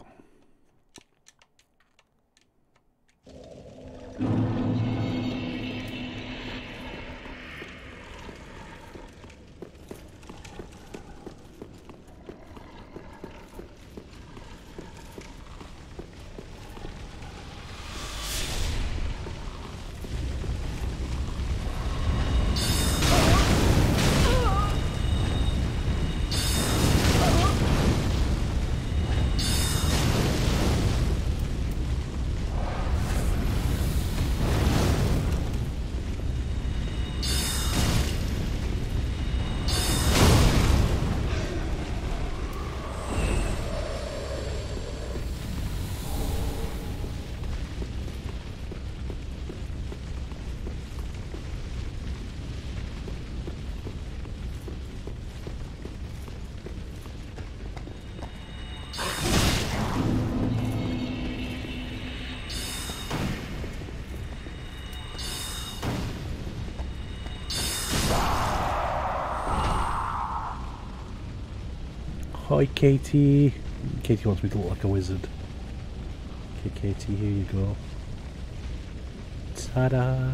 Hi Katie. Katie wants me to look like a wizard. Okay Katie, here you go. Ta-da!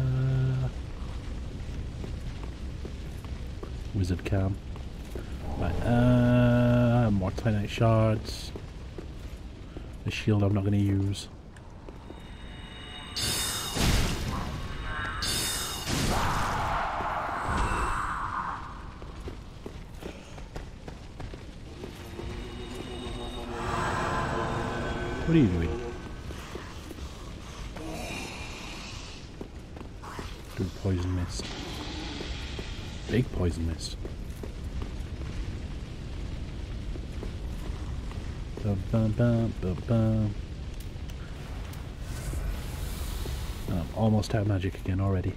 Wizard cam. Right, uh, more Titanite shards. The shield I'm not going to use. What are you doing? Doing poison mist. Big poison mist. Bum, bum, bum, bum, bum. I'm almost out of magic again already.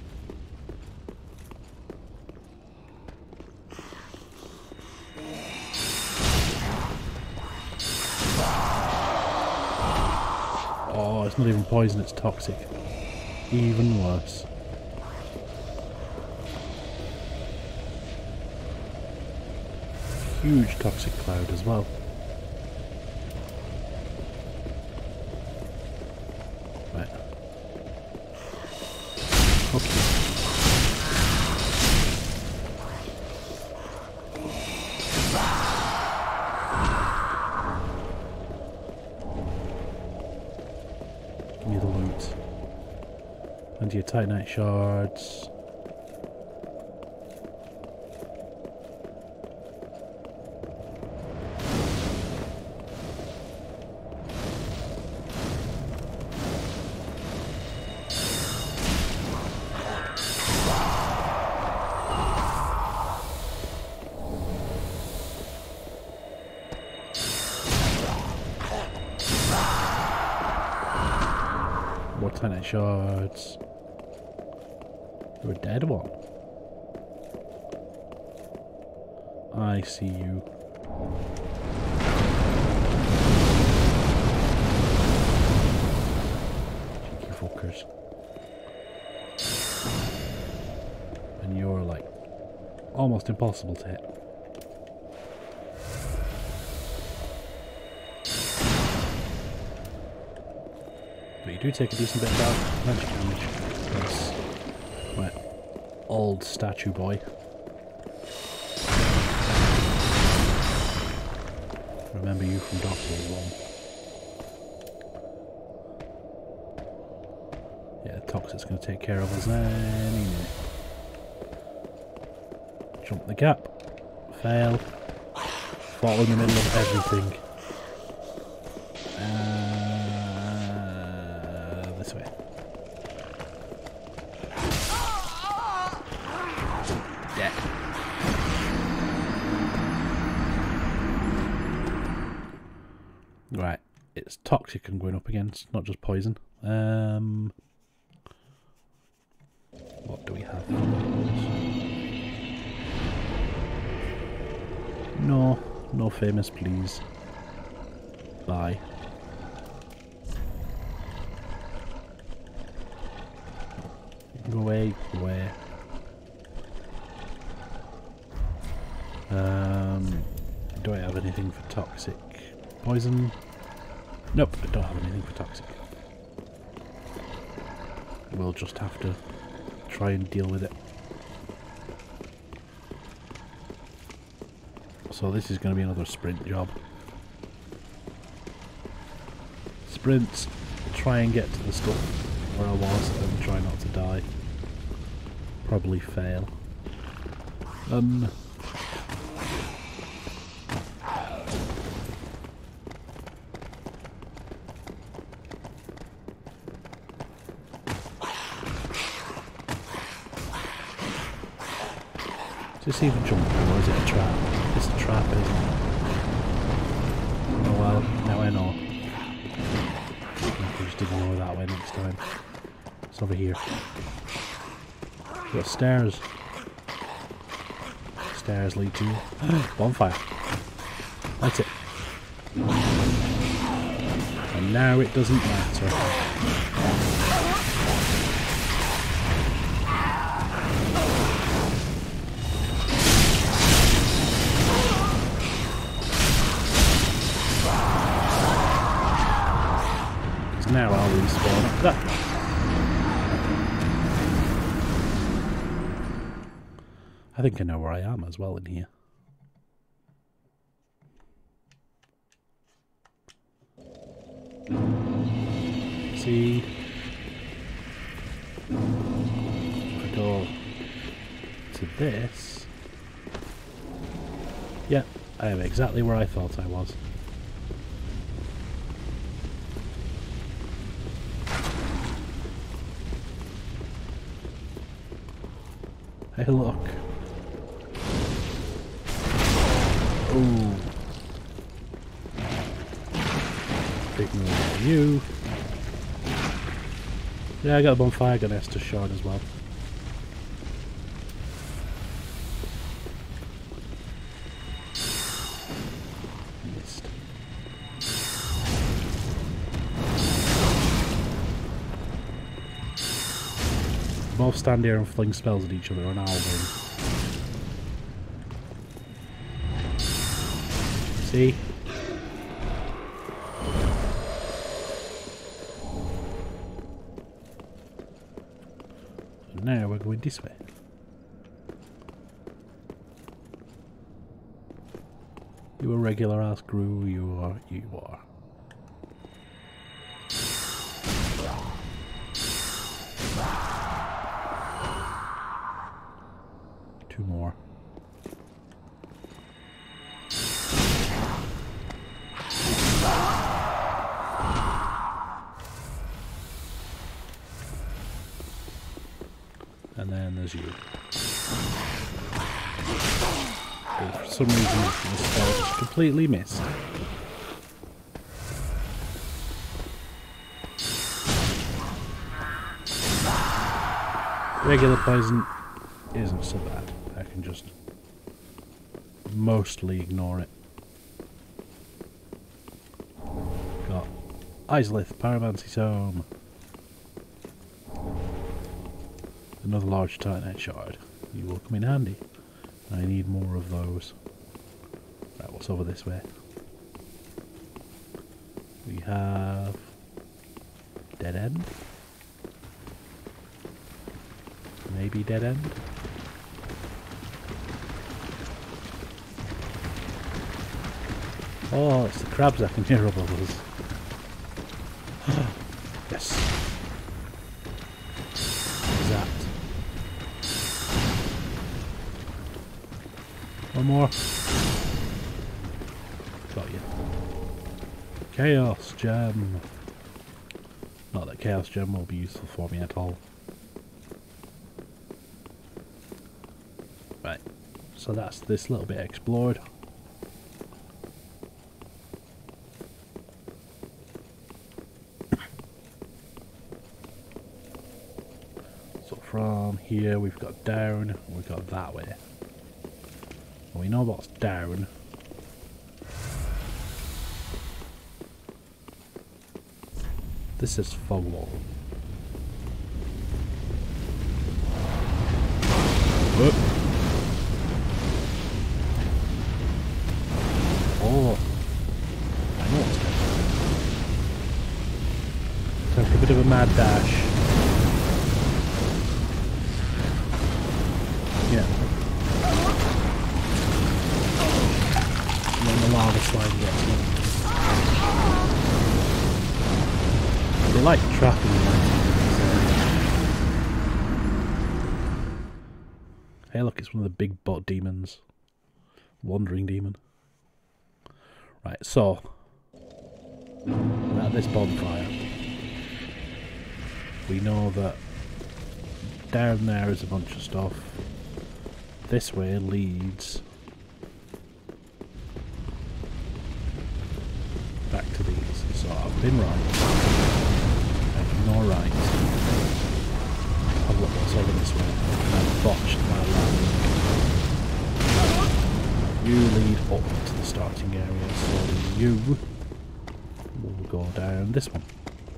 Oh, it's not even poison, it's toxic. Even worse. huge toxic cloud as well. Right. Okay. Give me the loot. And your Titanite shards. More Titanite shards. You're a dead one. I see you. Cheeky fuckers. And you're like almost impossible to hit. But you do take a decent bit of magic damage. Yes. Right. Old statue boy. Remember you from Dark Souls one. Yeah, Toxic's going to take care of us any minute. Jump the gap. Fail. Fall in the middle of everything. Uh, this way. Yeah. Right, it's toxic I'm going up against, not just poison. Um, what do we have? No, no famous, please. Bye. Go away, go away. Um, do I have anything for toxic? Poison? Nope, I don't have anything for toxic. We'll just have to try and deal with it. So this is going to be another sprint job. Sprint, try and get to the stuff where I was and try not to die. Probably fail. Um... Is this even jumping or is it a trap? It's a trap, isn't it? Oh well, now I know. I just ignore that way next time. It's over here. We've got stairs. Stairs lead to bonfire. That's it. And now it doesn't matter. Now I'll respawn that. I think I know where I am as well in here. See, if I go to this, yeah, I am exactly where I thought I was. Hey, look. Ooh. Ignore you. Yeah, I got a bonfire, I got an Estus shard as well. Missed. Both stand here and fling spells at each other and I'll win. See? So now we're going this way. You a regular ass crew, you are, you are. Two more. And then there's you. For some reason this spell is completely missed. Regular poison isn't so bad. I can just mostly ignore it. Got Islith, Pyromancy Tome. Another large Titanite shard. You will come in handy. I need more of those. Right, what's over this way? We have dead end. Maybe dead end. Oh, it's the crabs I can hear above us. Yes. What is that? One more. Got you. Chaos Gem. Not that Chaos Gem will be useful for me at all. Right. So that's this little bit explored. So from here we've got down, we've got that way. We know what's down. This is fog wall. Whoop. Oh, I know what's down. Take a bit of a mad dash. Yeah. The lava slide gets me. They like trapping me. Hey look, it's one of the big butt demons. Wandering demon. Right, so we're at this bonfire. We know that down there is a bunch of stuff. This way leads back to these. So I've been right. I've no right. I've looked what's over this way. And I've botched my landing. You lead up to the starting area, so you will go down this one.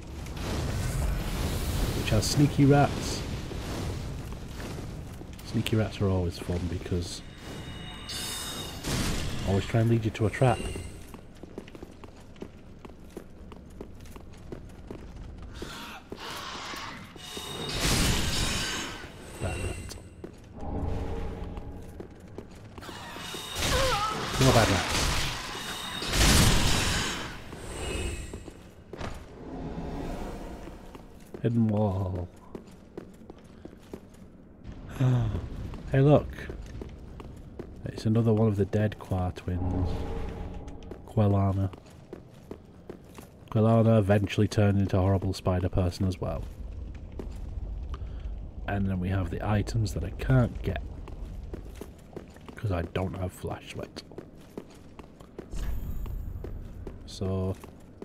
Which has sneaky rats. Sneaky rats are always fun because always try and lead you to a trap. No bad rats. Hidden wall. Hey look. It's another one of the dead Qua twins. Quelana. Quelana eventually turned into a horrible spider person as well. And then we have the items that I can't get. Because I don't have flash sweat. So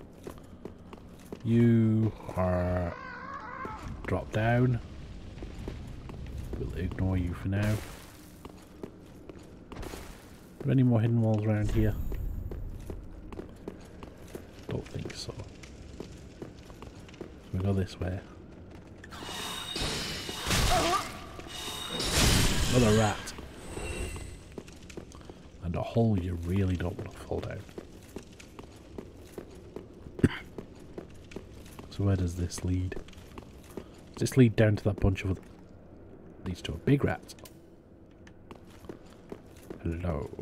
you are drop down. We'll ignore you for now. Are there any more hidden walls around here? Don't think so. So we go this way. Another rat. And a hole you really don't want to fall down. So where does this lead? Does this lead down to that bunch of... Leads to a big rat. Hello.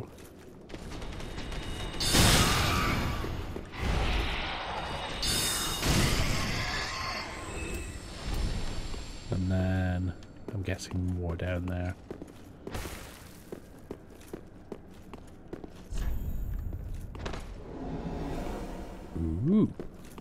And then I'm guessing more down there. Ooh.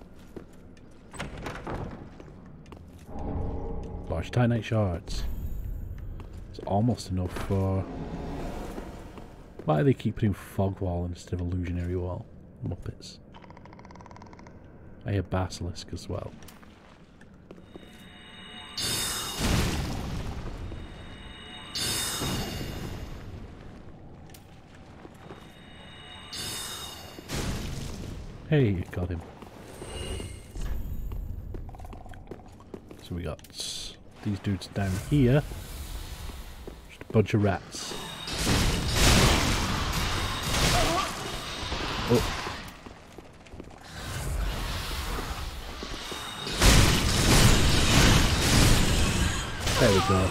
Large titanite shards. It's almost enough for... Why do they keep putting fog wall instead of illusionary wall? Muppets. I hear basilisk as well. Hey, got him. So we got these dudes down here. Just a bunch of rats. Oh. There we go.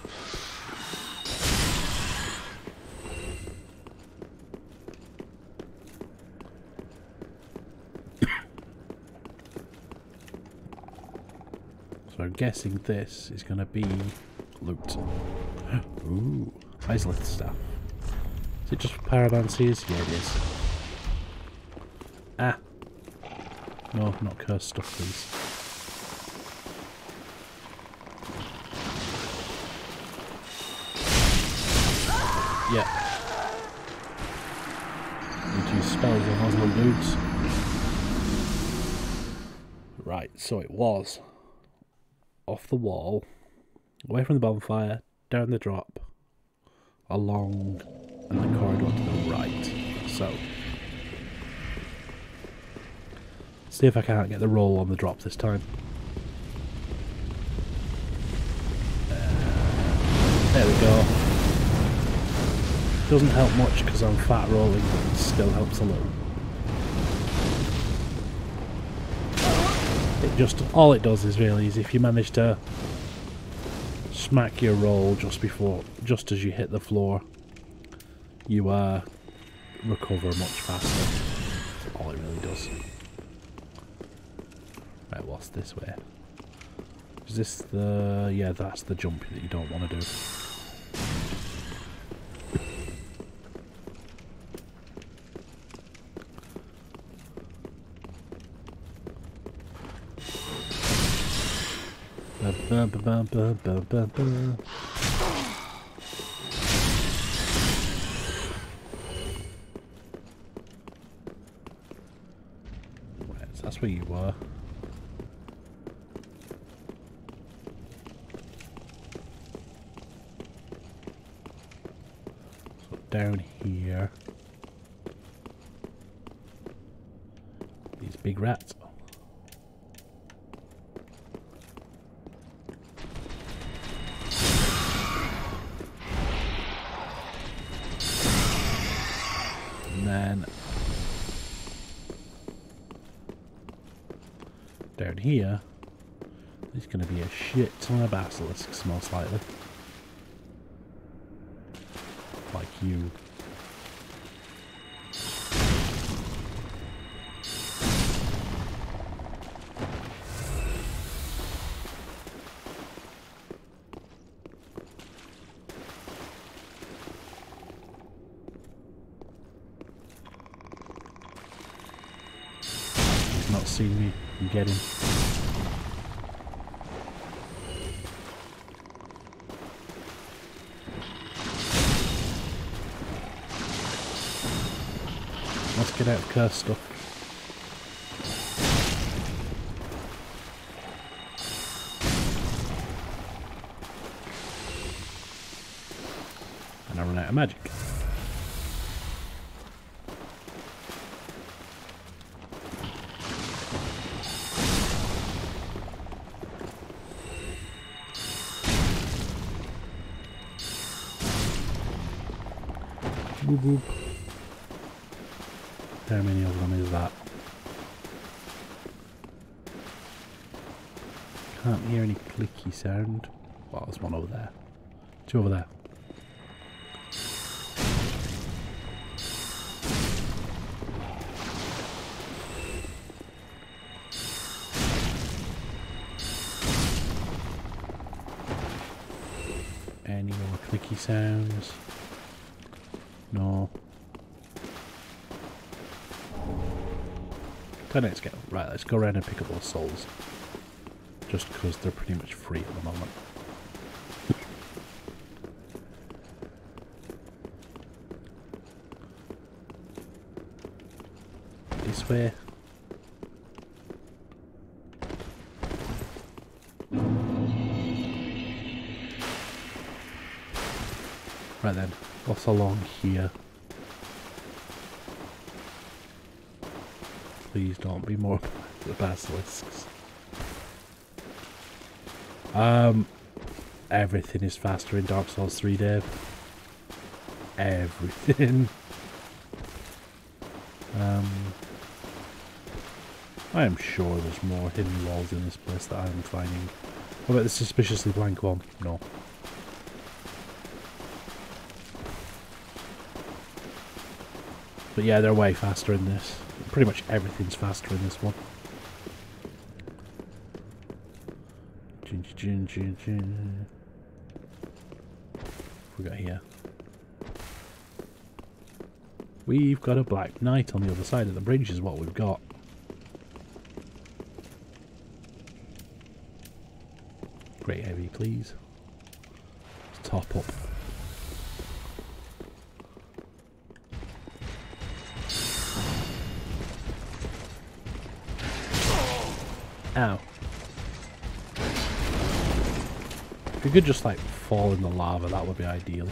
So I'm guessing this is going to be loot. Ooh, Pestilent staff. Is it just for pyromanciers? Yeah, it is. Ah. No, not cursed stuff, please. Yeah. Need to use spells on those little dudes. Right, so it was off the wall, away from the bonfire, down the drop, along, and the corridor to the right. So, see if I can't get the roll on the drop this time. Uh, there we go. Doesn't help much because I'm fat rolling, but it still helps a little. It just, all it does is really is if you manage to smack your roll just before, just as you hit the floor, you uh, recover much faster. That's all it really does. Right, what's this way? Is this the... yeah, that's the jump that you don't want to do. Ba, ba, ba, ba, ba, ba, ba. Right, so that's where you were. So down here, these big rats. Then down here, there's going to be a shit ton of basilisks, most likely. Like you. Not seen me and get him. Let's get out of cursed stuff. And I run out of magic. Boop boop. How many of them is that? Can't hear any clicky sound. Well, there's one over there. Two over there. Any more clicky sounds? No. ten minutes go. Right, let's go around and pick up those souls. Just because they're pretty much free at the moment. This way. Right then, what's along here? Please don't be more the basilisks. Um, everything is faster in Dark Souls three, Dave. Everything. Um, I am sure there's more hidden walls in this place that I'm finding. What about the suspiciously blank one? No. But yeah, they're way faster in this. Pretty much everything's faster in this one. What we got here? We've got a Black Knight on the other side of the bridge is what we've got. Great heavy, please. Let's top up. Ow. If you could just like fall in the lava, that would be ideal.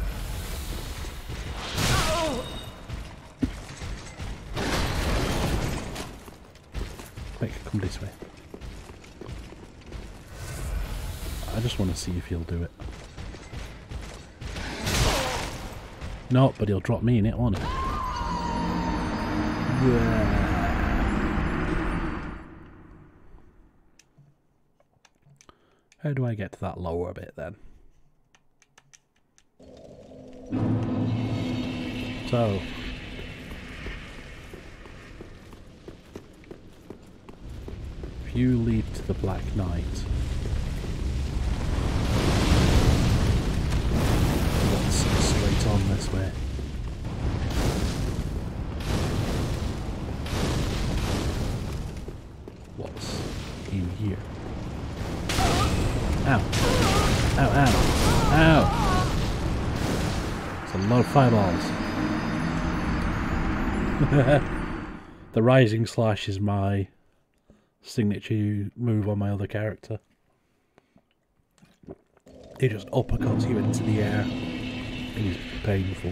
Quick, come this way. I just want to see if he'll do it. No, but he'll drop me in it, won't he? Yeah. How do I get to that lower bit then? So, if you lead to the Black Knight, let's straight on this way. What's in here? Ow. Ow, ow. Ow. It's a lot of fireballs. The rising slash is my signature move on my other character. He just uppercuts you into the air. It is painful.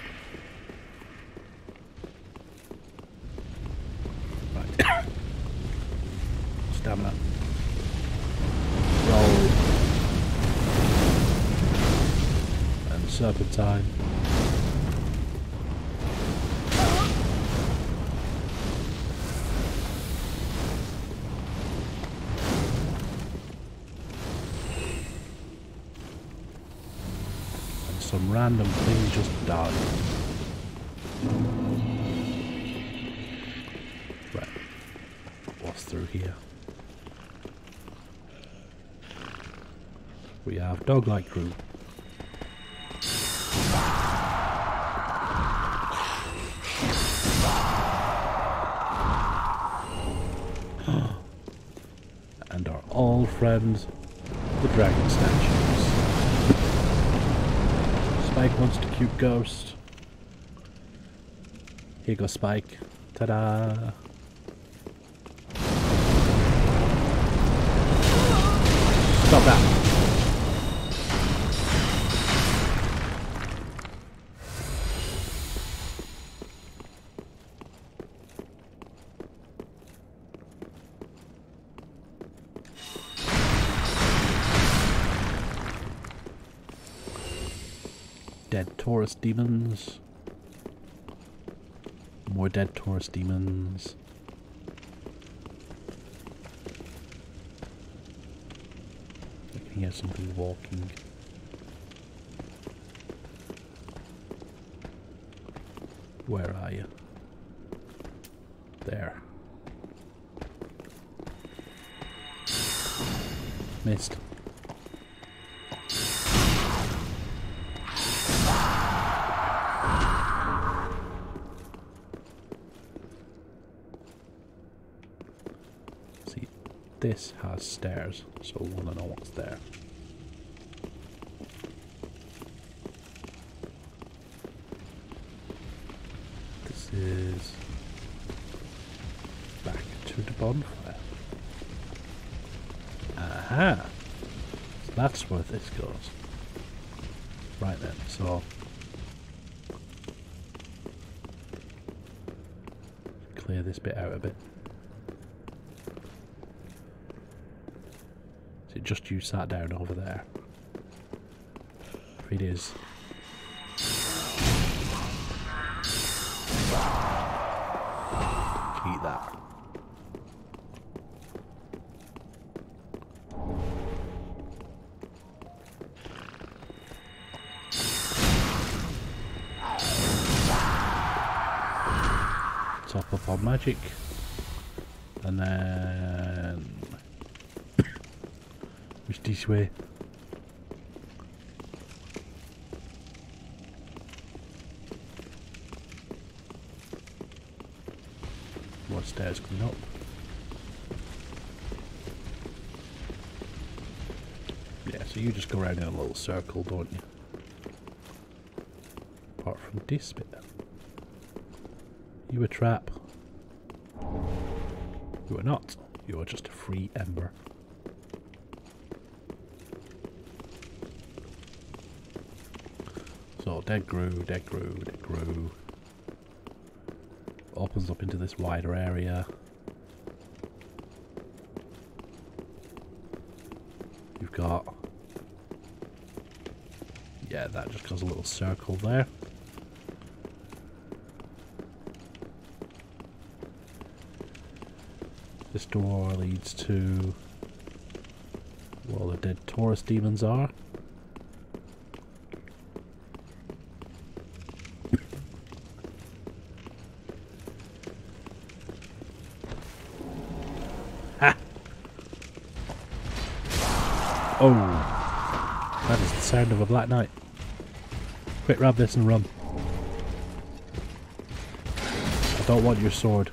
Right. Stamina. Roll. And serpentine. And some random thing just died. Right. What's through here? We have dog-like crew. And our old friends, the dragon statues. Spike wants to cute ghost. Here goes Spike. Ta-da! Stop that! Dead Taurus demons. More More dead Taurus demons. I can hear something walking. Where are you? There. Missed. See, this has stairs, so we want to know what's there. This is back to the bonfire. Aha! So that's where this goes. Right then, so clear this bit out a bit. Is it just you sat down over there? If it is, keep that. Top up on magic, and then which this way? More stairs coming up. Yeah, so you just go around in a little circle, don't you? Apart from this bit. You a trap. You are not. You are just a free ember. So, dead grew, dead grew, dead grew. Opens up into this wider area. You've got... yeah, that just goes a little circle there. This door leads to where all the dead Taurus demons are. Ha! Oh! That is the sound of a Black Knight. Quick, grab this and run. I don't want your sword.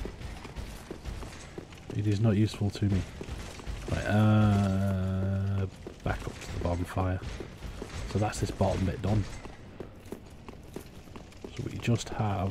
It is not useful to me. Right, uh, back up to the bonfire. So that's this bottom bit done. So we just have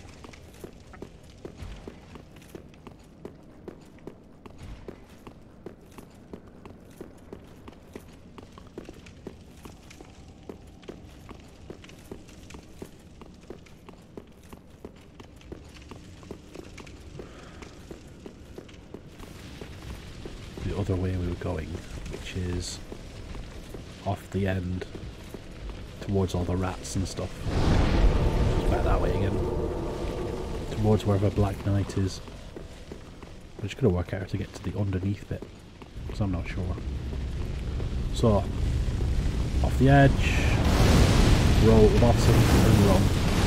the other way we were going, which is off the end towards all the rats and stuff. Just back that way again. Towards wherever Black Knight is. I'm just going to work out how to get to the underneath bit, because I'm not sure. So, off the edge, roll at the bottom, and run.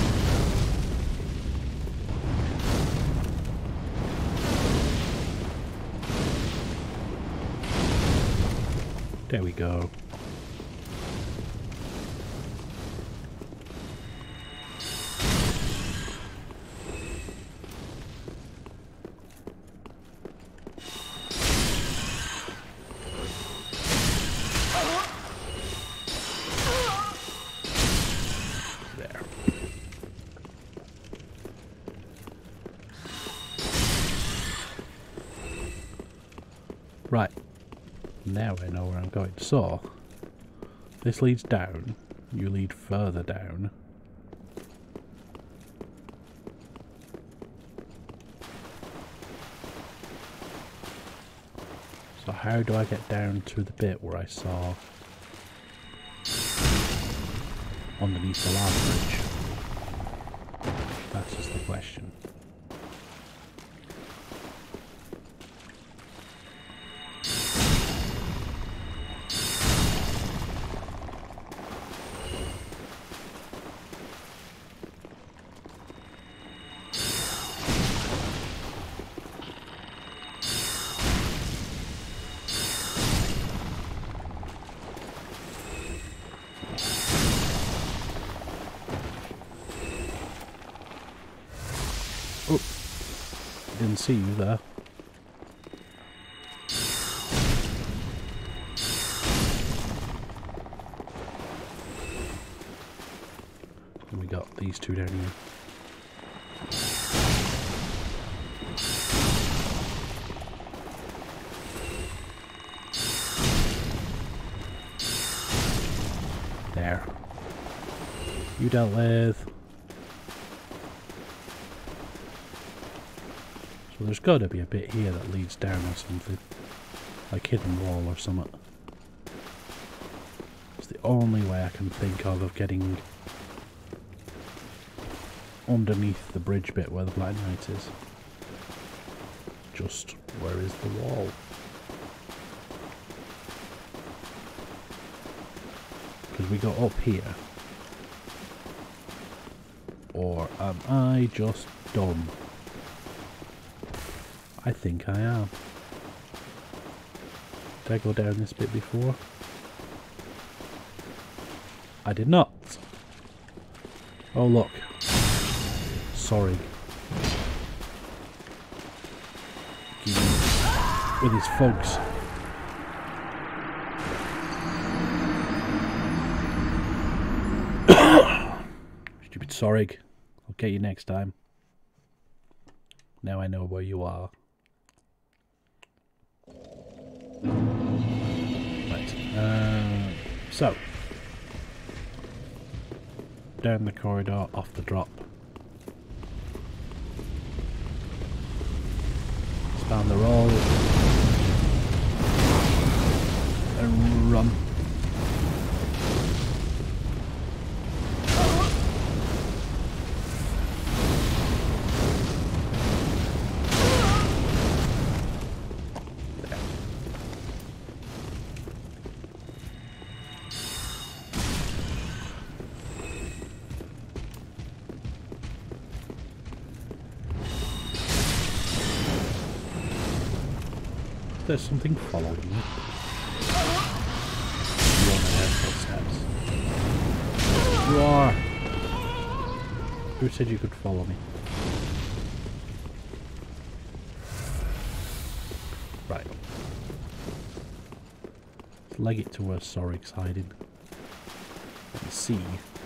There we go. There. Right. Now I know where I'm going. So, this leads down. You lead further down. So how do I get down to the bit where I saw underneath the lava bridge? That's answers the question. Oh, didn't see you there. And we got these two down here. There. You dealt with. So there's got to be a bit here that leads down or something. Like hidden wall or something. It's the only way I can think of of getting underneath the bridge bit where the Black Knight is. Just where is the wall? Because we got up here. Or am I just dumb? I think I am. Did I go down this bit before? I did not. Oh look. Sorry. With his fogs. Stupid Sorig. I'll get you next time. Now I know where you are. Right. Uh, so. Down the corridor, off the drop. Spam the roll. And run. There's something following you. You want to have footsteps. You are! Who said you could follow me? Right. Let's leg it to where Sorik's hiding. And see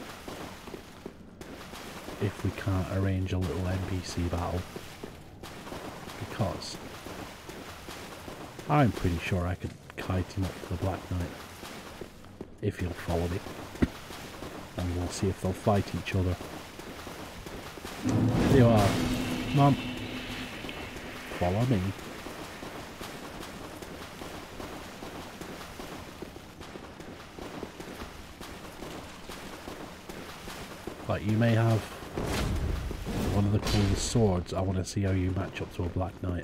if we can't arrange a little N P C battle. Because I'm pretty sure I could kite him up to the Black Knight. If he'll follow me. And we'll see if they'll fight each other. There you are. Mom. Follow me. But you may have one of the coolest swords. I want to see how you match up to a Black Knight.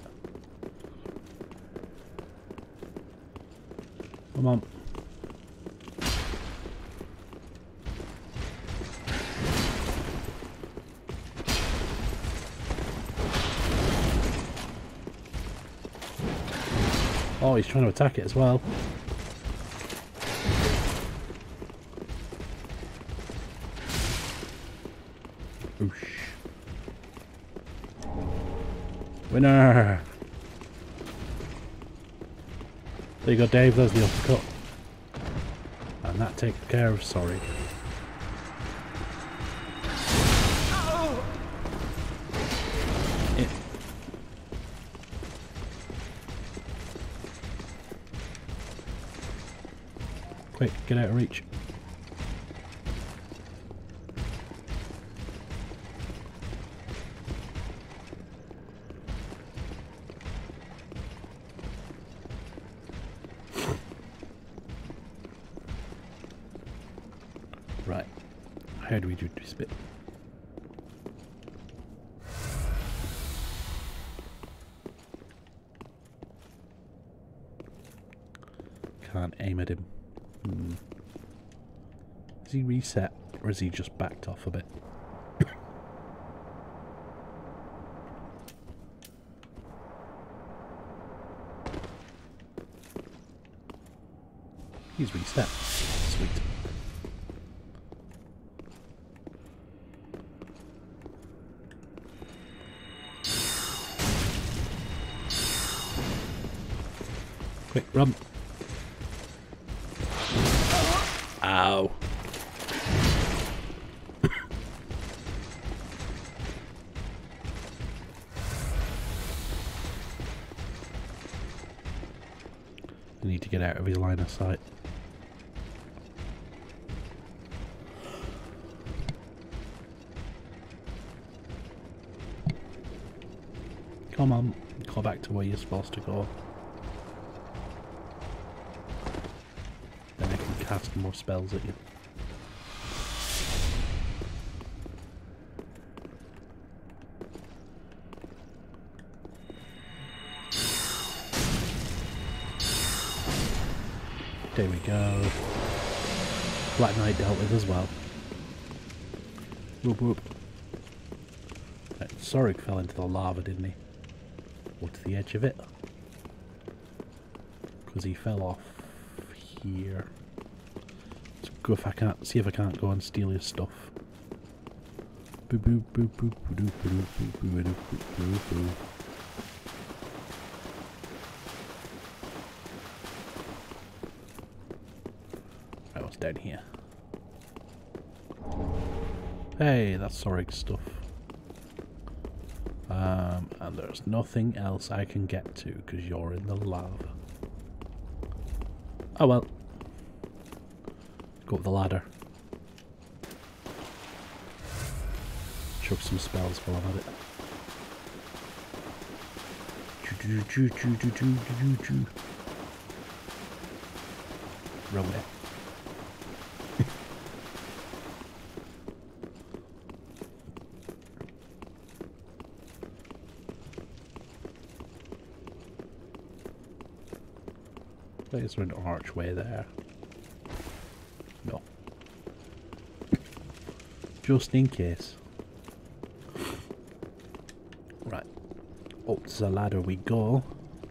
Come on. Oh, he's trying to attack it as well. Oosh. Winner! There you go, Dave, there's the uppercut. And that takes care of Sorry. It. Quick, get out of reach. Right, how do we do this bit? can't aim at him. Hmm. Is he reset, or is he just backed off a bit? He's reset. Sweet. Quick, run. Ow. I need to get out of his line of sight. Come on, go back to where you're supposed to go. Then I can cast more spells at you. There we go. Black Knight dealt with as well. Whoop whoop. Right, Sorug fell into the lava, didn't he? Or to the edge of it. Because he fell off here. Let's go if I can't see if I can't go and steal his stuff. Boo boo boo boo boo boo boo boo boo boo boo. Right, what's down here? Hey, that's Sorug's stuff. Um, and there's nothing else I can get to because you're in the lava. Oh well. Go up the ladder. Chuck some spells while I'm at it. Run away. Is there an archway there? No. Just in case. Right. Up the ladder we go.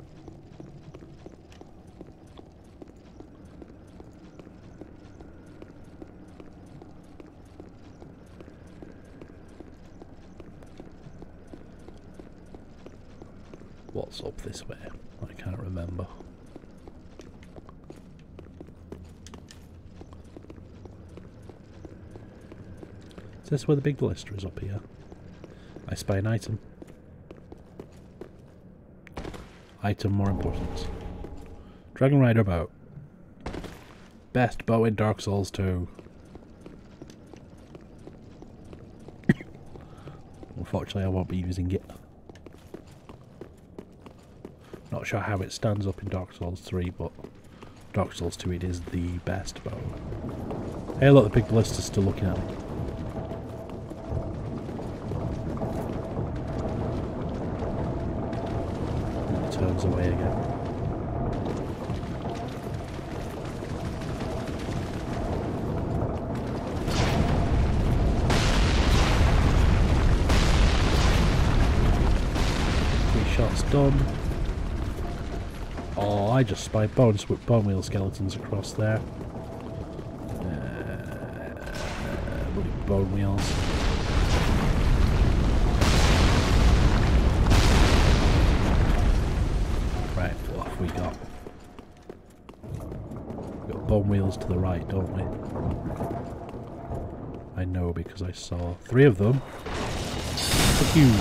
What's up this way? I can't remember. Is this where the big blister is up here? I spy an item. Item more important. Dragon Rider bow. Best bow in Dark Souls two. Unfortunately I won't be using it. Not sure how it stands up in Dark Souls three, but Dark Souls two it is the best bow. Hey look, the big blister's still looking at me. Turns away again. Three shots done. Oh, I just spied bones with bone wheel skeletons across there. Uh, bloody bone wheels. We got we got bone wheels to the right, don't we? I know because I saw three of them. Fuck you.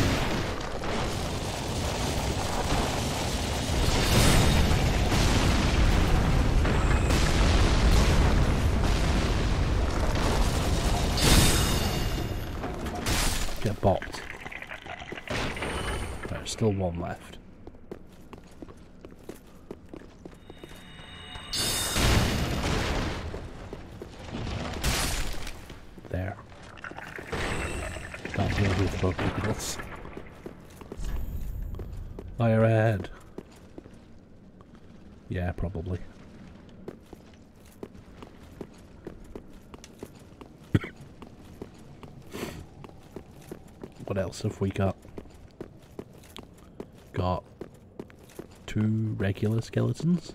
Get bopped. There's still one left. There. Can't deal with both peoples. Fire ahead. Yeah, probably. What else have we got? Got two regular skeletons.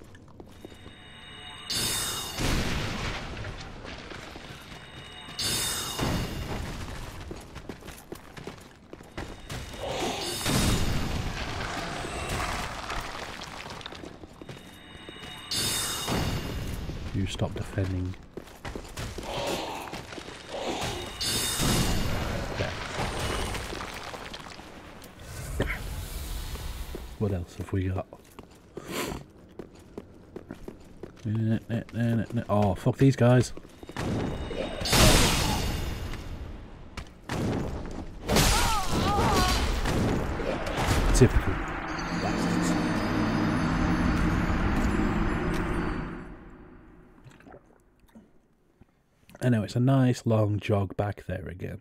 You stop defending. What else have we got? Oh, fuck these guys. Typical bastards. I know, it's a nice long jog back there again.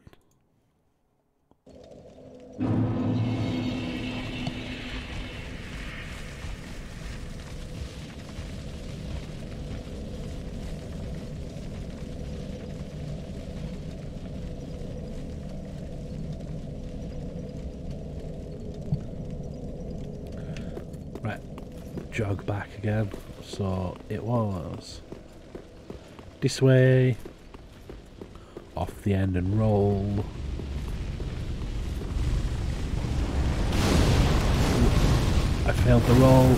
Right, jog back again. So it was this way, off the end and roll. I failed the roll.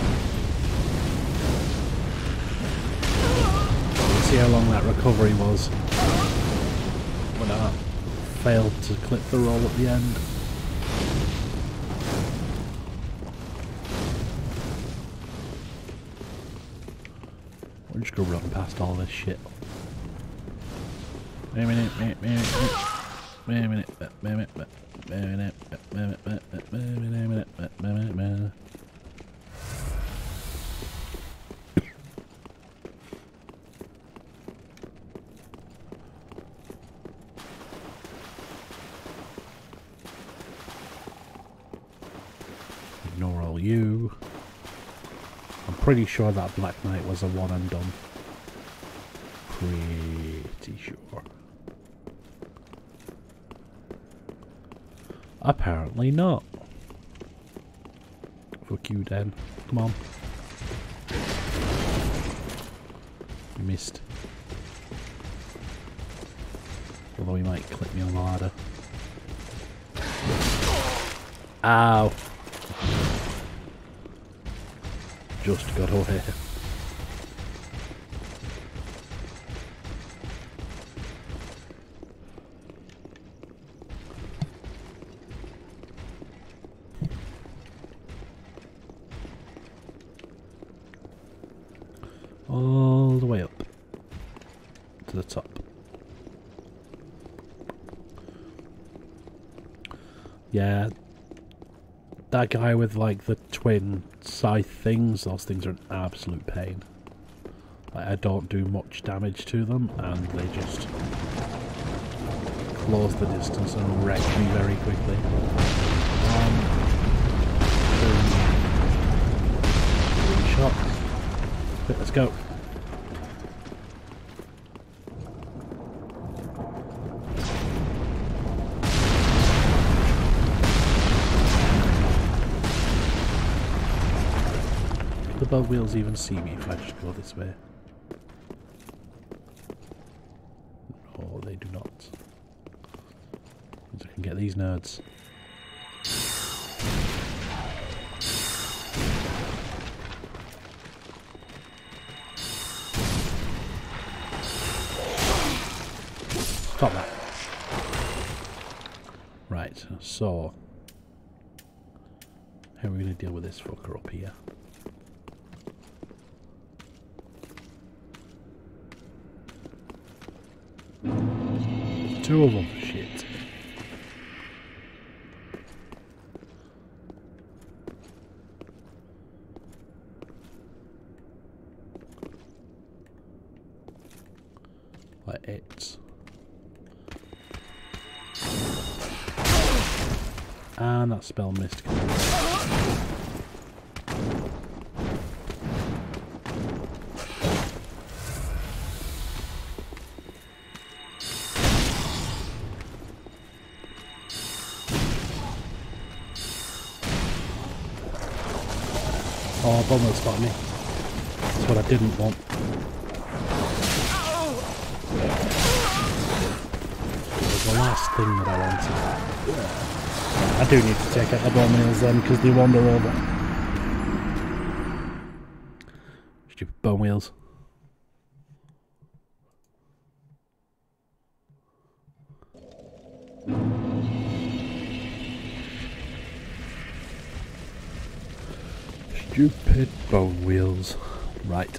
See how long that recovery was when I failed to clip the roll at the end. We're just gonna run past all this shit. Wait a minute, wait a minute, wait a minute, wait a minute, wait a minute, wait a minute, wait a minute, wait a minute, wait a minute. Ignore all you. I'm pretty sure that Black Knight was a one and done. Pretty sure. Apparently not. Fuck you, Dan. Come on. You missed. Although he might clip me on the ladder. Ow. Just got away. All the way up to the top. Yeah, that guy with like the twin scythe things, those things are an absolute pain. Like, I don't do much damage to them and they just close the distance and wreck me very quickly. Um, boom. Shot. Quick, let's go. The boat wheels even see me if I just go this way. No, they do not. I can get these nerds. Stop that. Right, so how are we going to deal with this fucker up here? Two of them. Shit. Like it. And that spell mist. Oh, bone wheel spotted me. That's what I didn't want. It was the last thing that I wanted. I do need to take out the bone wheels then, because they wander over. Stupid bone wheels. Stupid bone wheels. Right.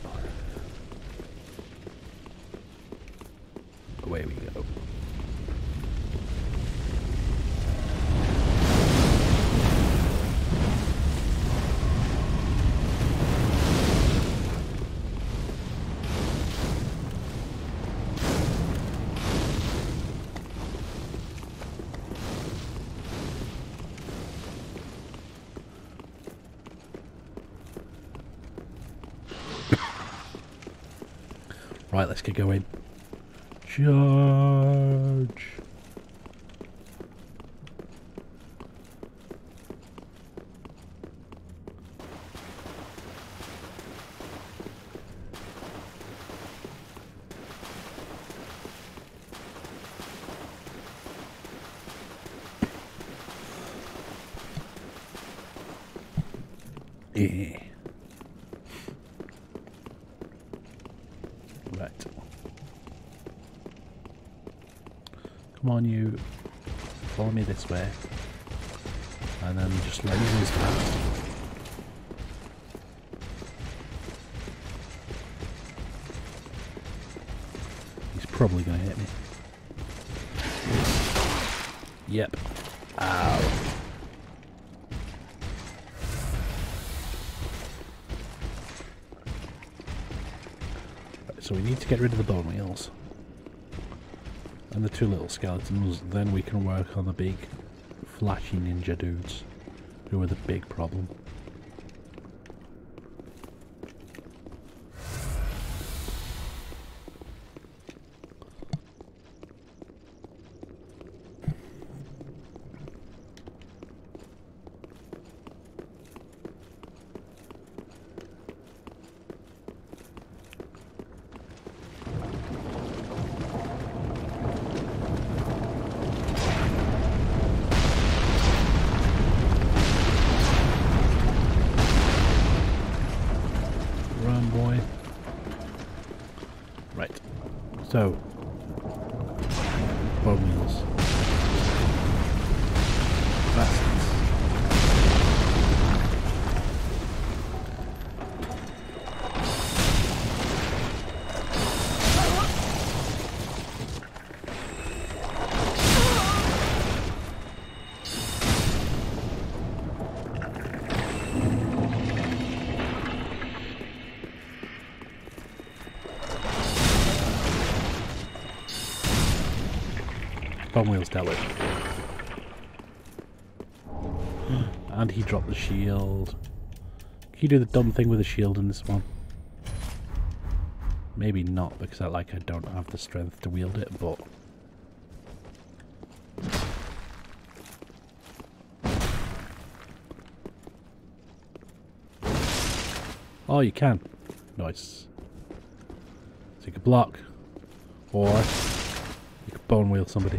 Away we go. Right, let's get going. Charge! Yeah. Right. Come on, you. Follow me this way. And then just let me whiz past. He's probably going to hit me. Yep. Ow. So we need to get rid of the bone wheels and the two little skeletons, then we can work on the big flashy ninja dudes who are the big problem. So, bone wheels. Bastards. Bone wheels dealt with. And he dropped the shield. Can you do the dumb thing with the shield in this one? Maybe not, because I like I don't have the strength to wield it, but oh, you can. Nice. So you can block, or you can bone wheel somebody.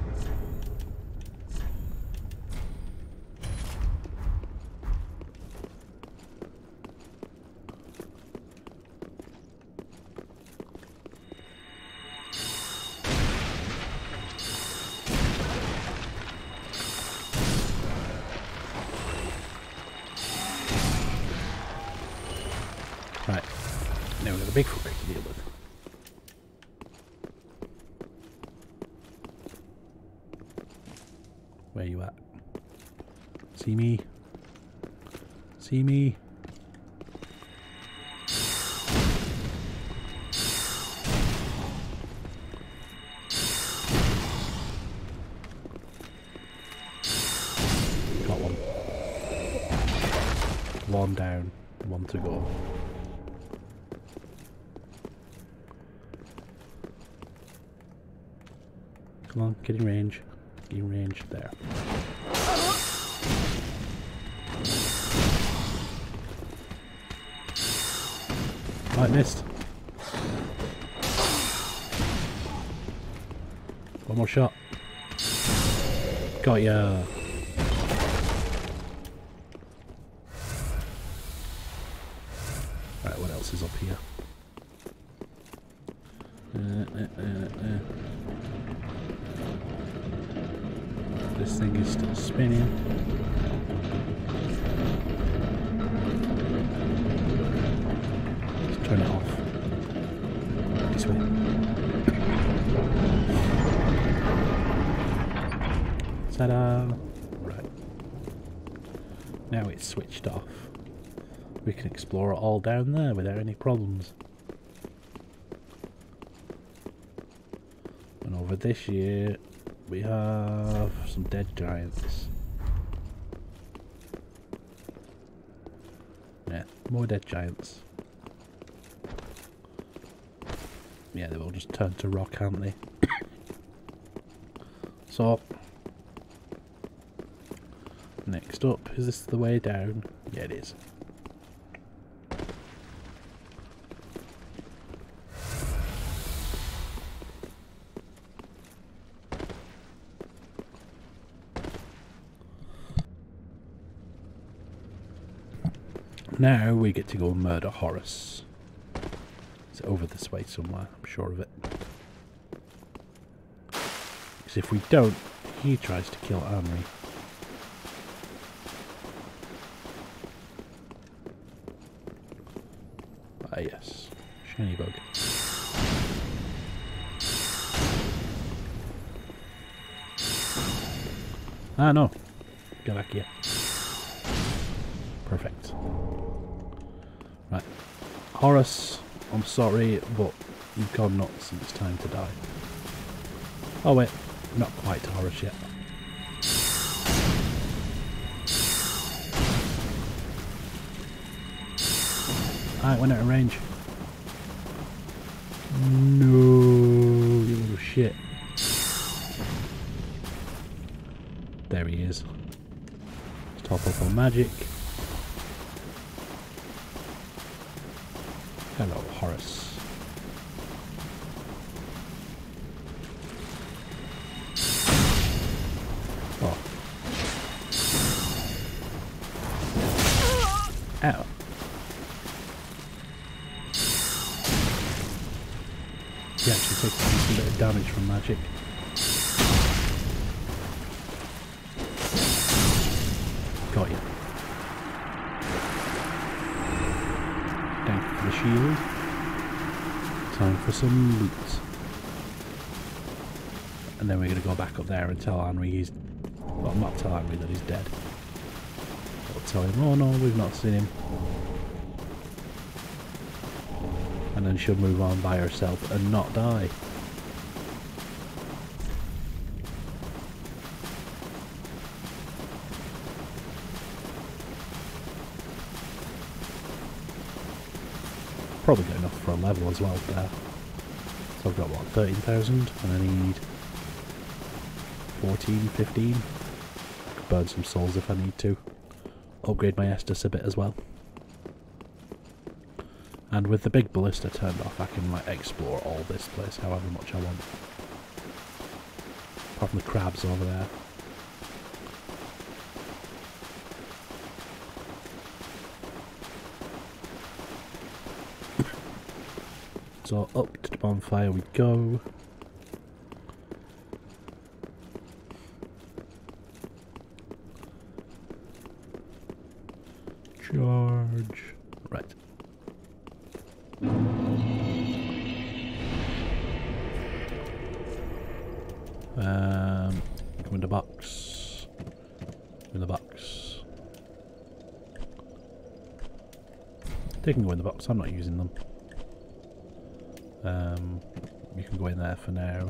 Right, now we've got a big fucker to deal with. Where you at? See me? See me? Got one. One down, one to go. Come on, get in range. Get in range there. Right, missed. One more shot. Got ya. Right, what else is up here? Uh, uh, uh, uh. This thing is still spinning. Let's turn it off. This way. Ta-da! Right. Now it's switched off. We can explore it all down there without any problems. And over this year, we have some dead giants. Yeah, more dead giants. Yeah, they will just turn to rock, can't they? So, next up, is this the way down? Yeah, it is. Now we get to go and murder Horus. It's over this way somewhere, I'm sure of it. Because if we don't, he tries to kill Anri. Ah yes, shiny bug. Ah no, get back here. Perfect. Right, Horus, I'm sorry, but you've gone nuts and it's time to die. Oh wait, not quite to Horus yet. Ah, it went out of range. No, you little shit. There he is. Let's top up on magic. Hello, Horus. Oh. Ow. He actually takes a decent bit of damage from magic. Got you. Thank you for the shield. Time for some loot. And then we're going to go back up there and tell Henry he's... Well, not tell Henry that he's dead. We'll tell him, oh no, we've not seen him. And then she'll move on by herself and not die. Probably got enough for a level as well there. So I've got what, thirteen thousand, and I need fourteen, fifteen. I could burn some souls if I need to. Upgrade my Estus a bit as well. And with the big ballista turned off, I can like explore all this place however much I want. Apart from the crabs over there. So up to the bonfire we go. Charge. Right. Um, come in the box. In the box. They can go in the box, I'm not using them. Um, you can go in there for now.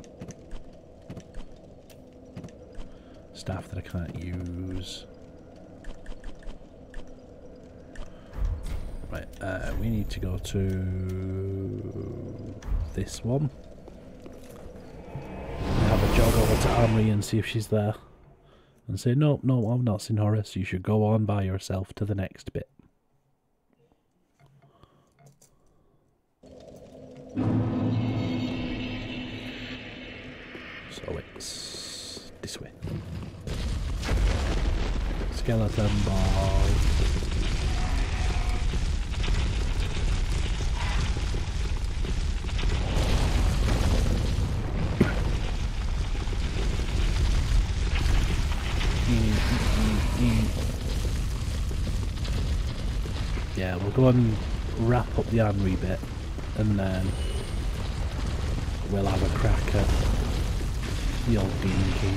Staff that I can't use. Right, uh, we need to go to this one. Have a jog over to Anri and see if she's there. And say, no, no, I've not seen Horus. You should go on by yourself to the next bit. So it's this way. Skeleton ball. Yeah, we'll go and wrap up the Anri bit, and then we'll have a crack at the old Demon King.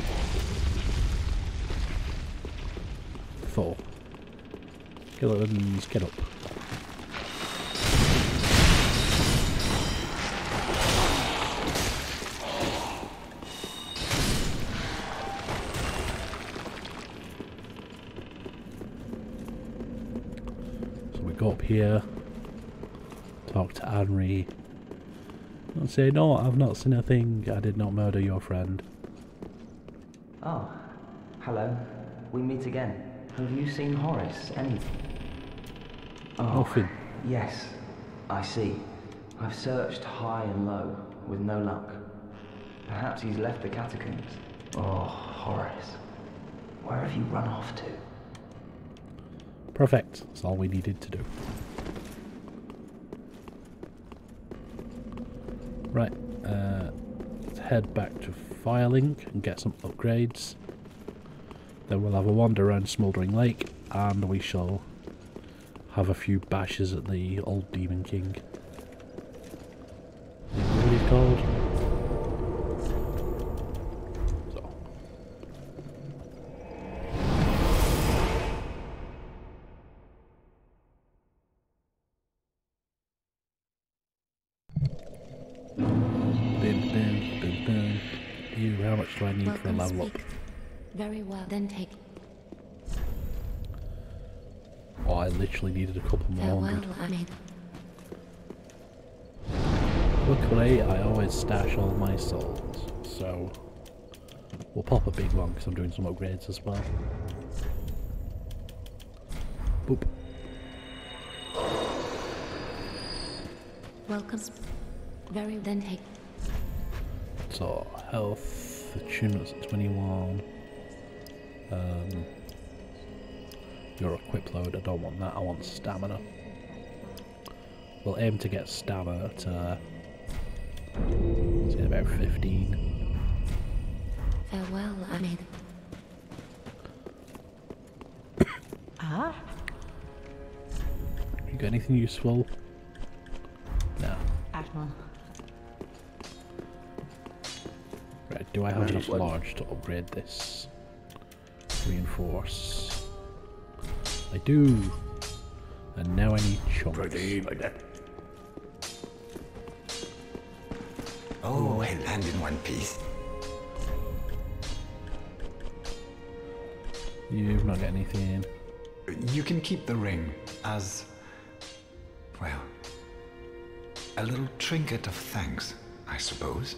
Four. Skeletons, get up. Go up here, talk to Anri, and say, no, I've not seen a thing, I did not murder your friend. Oh, hello. We meet again. Have you seen Horace? Any? Oh, Nothing. Yes, I see. I've searched high and low, with no luck. Perhaps he's left the catacombs. Oh, Horace. Where have you run off to? Perfect. That's all we needed to do. Right, uh, let's head back to Firelink and get some upgrades. Then we'll have a wander around Smouldering Lake, and we shall have a few bashes at the old Demon King. What he's called? So. Bim, bim, bim, bim. You, how much do I need for a Welcome, level up? speak. Very well, then take Oh, I literally needed a couple more farewell, hundred. I made. Luckily, I always stash all my souls, so we'll pop a big one because I'm doing some upgrades as well. Boop. Welcome. Very then take. So, health, attunement's at twenty-one. Um, your equip load, I don't want that, I want stamina. We'll aim to get stamina to, say, about fifteen. Farewell, I made. Ah, You got anything useful? No. Admiral. Right, do I have enough large to upgrade this? Reinforce. I do. And now I need chunks. Pretty like that. Oh, I land in one piece. You've not got anything. You can keep the ring as, well, a little trinket of thanks, I suppose.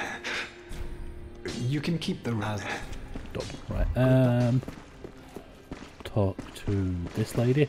You can keep the as. Done. Right, um... talk to this lady.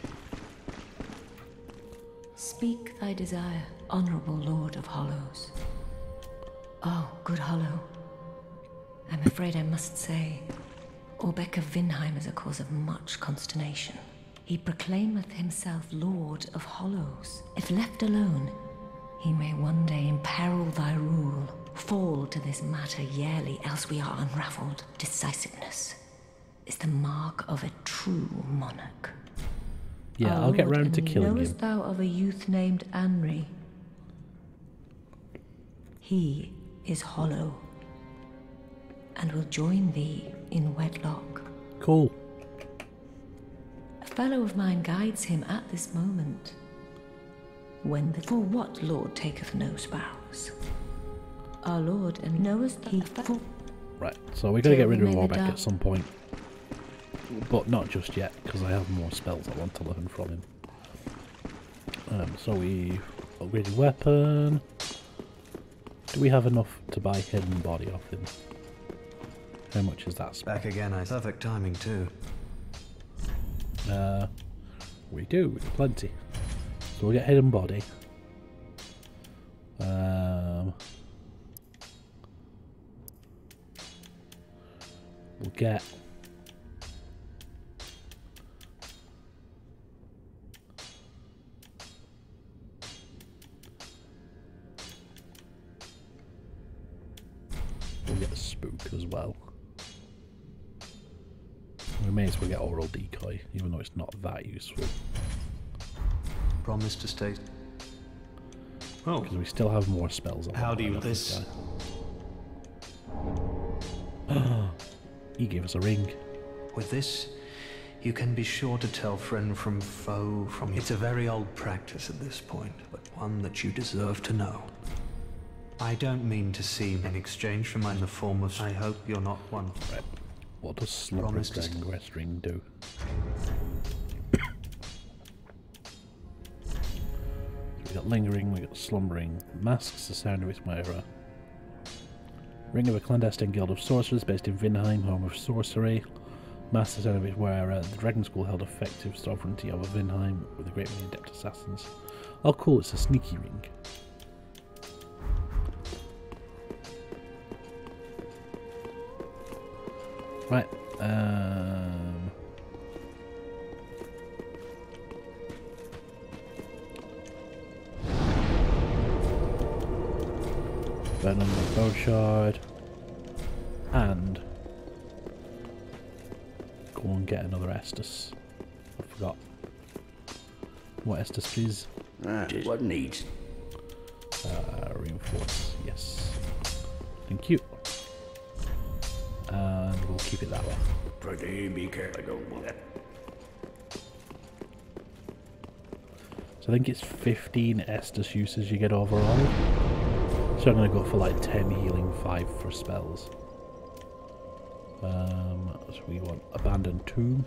Speak thy desire, honorable Lord of Hollows. Oh, good Hollow. I'm afraid I must say, Orbeck of Vinheim is a cause of much consternation. He proclaimeth himself Lord of Hollows. If left alone, he may one day imperil thy rule, fall to this matter yearly, else we are unraveled. Decisiveness is the mark of a true monarch. Yeah, Our I'll get Lord, round to and killing knowest him. thou of a youth named Anri? He is hollow, and will join thee in wedlock. Cool. A fellow of mine guides him at this moment. When the for what lord taketh no spouse? Our Lord, and knowest he for Right, so we're going to get rid of Till we may Orbeck die. at some point. But not just yet, because I have more spells I want to learn from him. Um, so we upgraded weapon. Do we have enough to buy hidden body off him? How much is that spell? Back again, I. Perfect timing, too. Uh, we do, plenty. So we'll get hidden body. Um, we'll get we'll get a spook as well. We may as well get oral decoy, even though it's not that useful. Promise to stay. Oh, because we still have more spells on. How do you this? He gave us a ring. With this, you can be sure to tell friend from foe from your... It's a very old practice at this point, but one that you deserve to know. I don't mean to seem in exchange for mine in the form of... I hope you're not one. Right. What does Slumberous Dragon Rest Ring do? We got Lingering, we got Slumbering. Masks the sound of its wearer. Ring of a clandestine guild of sorcerers based in Vinheim, home of sorcery. Masks the sound of its wearer. The Dragon School held effective sovereignty over Vinheim with a great many adept assassins. Oh cool, it's a sneaky ring. Right, um... burn on the bow shard, and go and get another Estus. I forgot. What Estus, please? Ah, what needs? Uh, reinforce, yes. Thank you. And we'll keep it that way. Pretty be careful, I don't want that. So I think it's fifteen Estus uses you get overall. So I'm going to go for like ten healing, five for spells. Um, so we want Abandoned Tomb.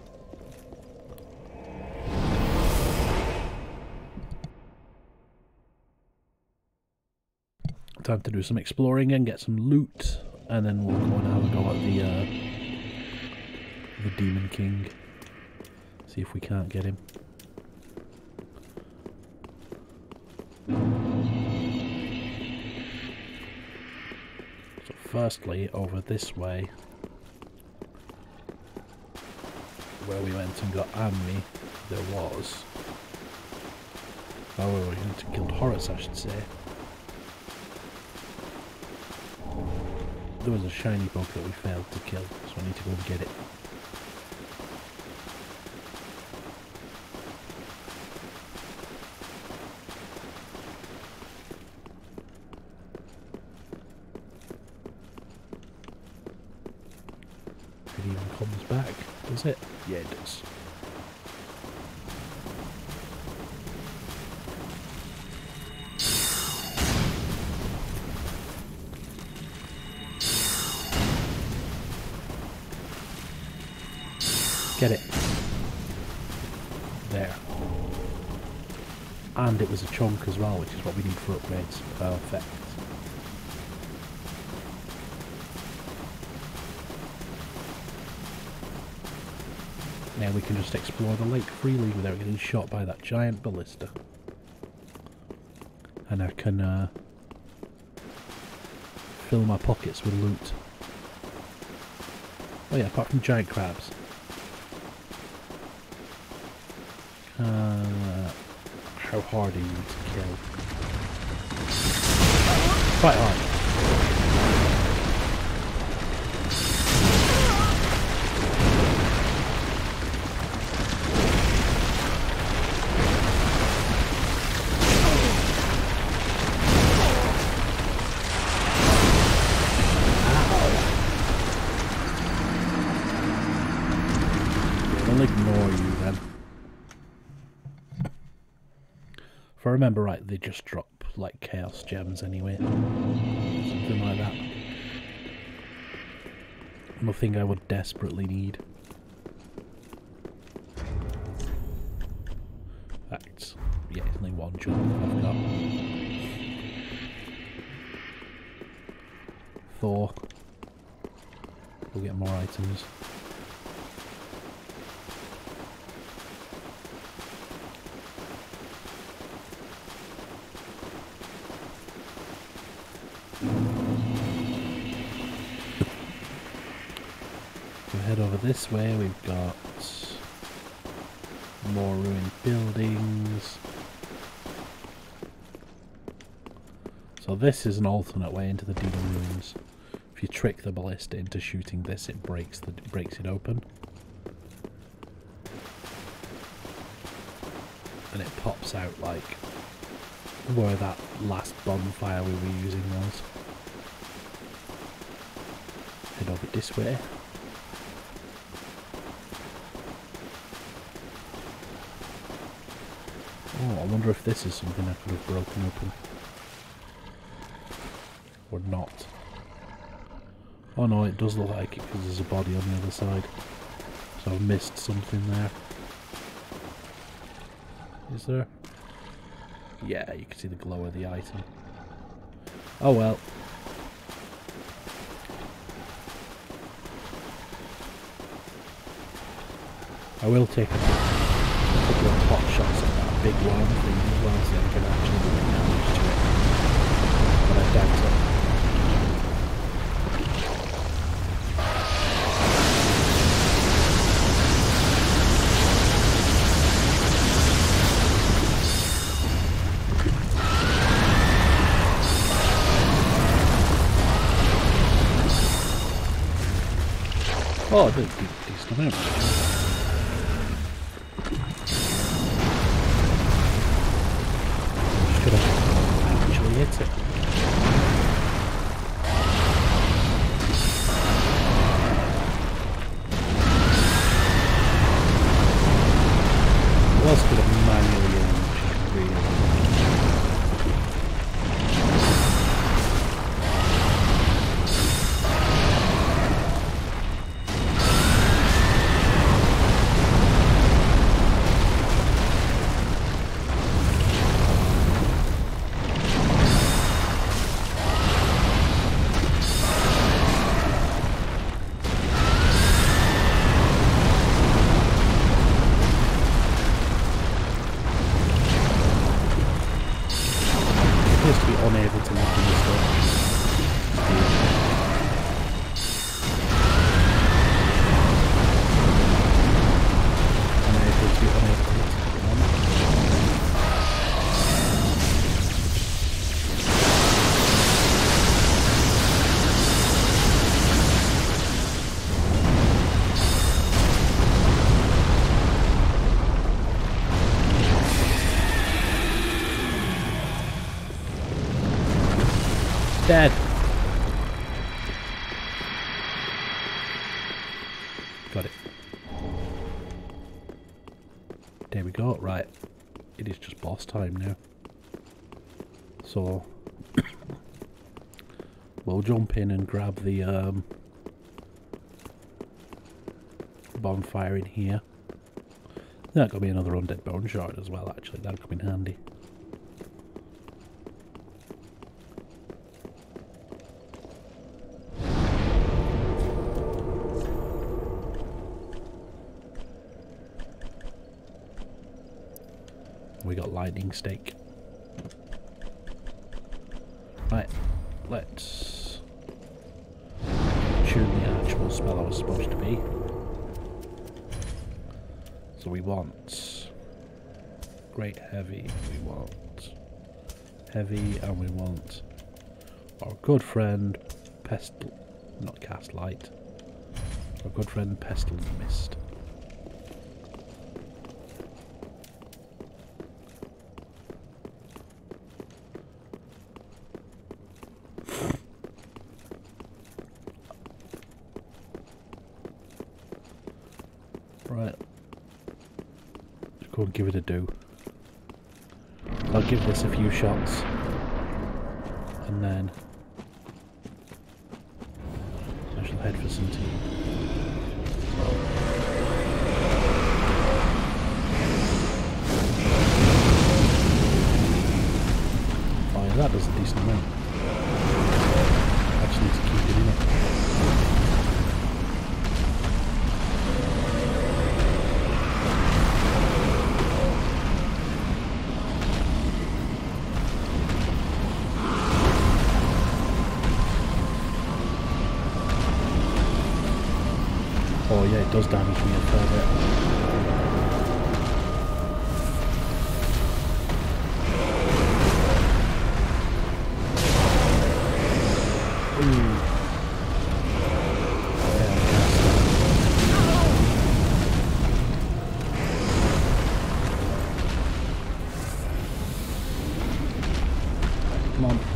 Time to do some exploring and get some loot. And then we'll go and have a go at the, uh, the Demon King. See if we can't get him. So firstly, over this way, where we went and got Anmi, there was... Oh, we went to Guild Horus, I should say. There was a shiny bug that we failed to kill, so I need to go and get it. It even comes back, does it? Yeah, it does. Get it. There. And it was a chunk as well, which is what we need for upgrades. Perfect. Now we can just explore the lake freely without getting shot by that giant ballista. And I can uh, fill my pockets with loot. Oh yeah, apart from giant crabs. Uh, how hard are you to kill? Quite hard. They'll ignore you then. If I remember right, they just drop like chaos gems anyway. Something like that. Nothing I would desperately need. That's, yeah, it's only one jump I've got. Thor. We'll get more items. head over this way. We've got more ruined buildings. So this is an alternate way into the demon ruins. If you trick the ballista into shooting this, it breaks the it breaks it open, and it pops out like where that last bonfire we were using was. Head over this way. Oh, I wonder if this is something I could have broken open. Or not. Oh no, it does look like it because there's a body on the other side. So I've missed something there. Is there? Yeah, you can see the glow of the item. Oh well. I will take a couple of pot shots at that big worm thing as well, so I can actually do damage to it. But I doubt it. Oh, I did a decent amount. Should have actually hit it. I was going to manually launch really. Unable to make a mistake. Unable to be unable to hit Dead. Got it. There we go. Right. It is just boss time now. So we'll jump in and grab the um, bonfire in here. That could be another undead bone shard as well, actually. That'd come in handy. We got lightning stake. Right, let's tune the actual spell I was supposed to be. So we want great heavy, we want heavy, and we want our good friend Pestil, not cast light, our good friend Pestilent Mist. Right, let's go and give it a do. I'll give this a few shots, and then I shall head for some tea. Oh yeah, that does a decent amount. I just need to keep it in it. does damage me a fair bit. Ooh. Come on.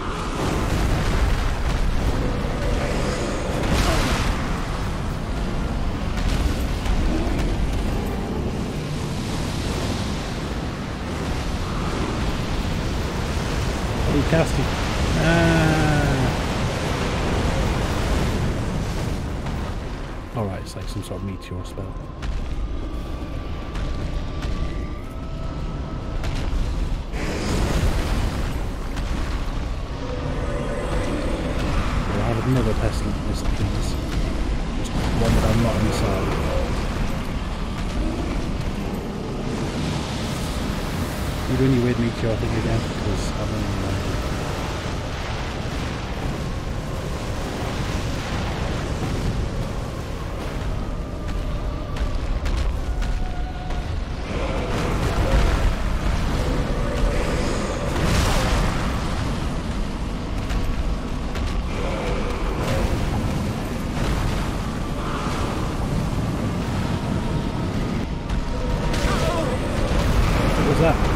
What are you casting? Ah. Alright, it's like some sort of meteor spell. Another Pestilent Mist, please. Just one that I'm not inside. You're doing your weird meteor thing again, because I'm running around. What was that?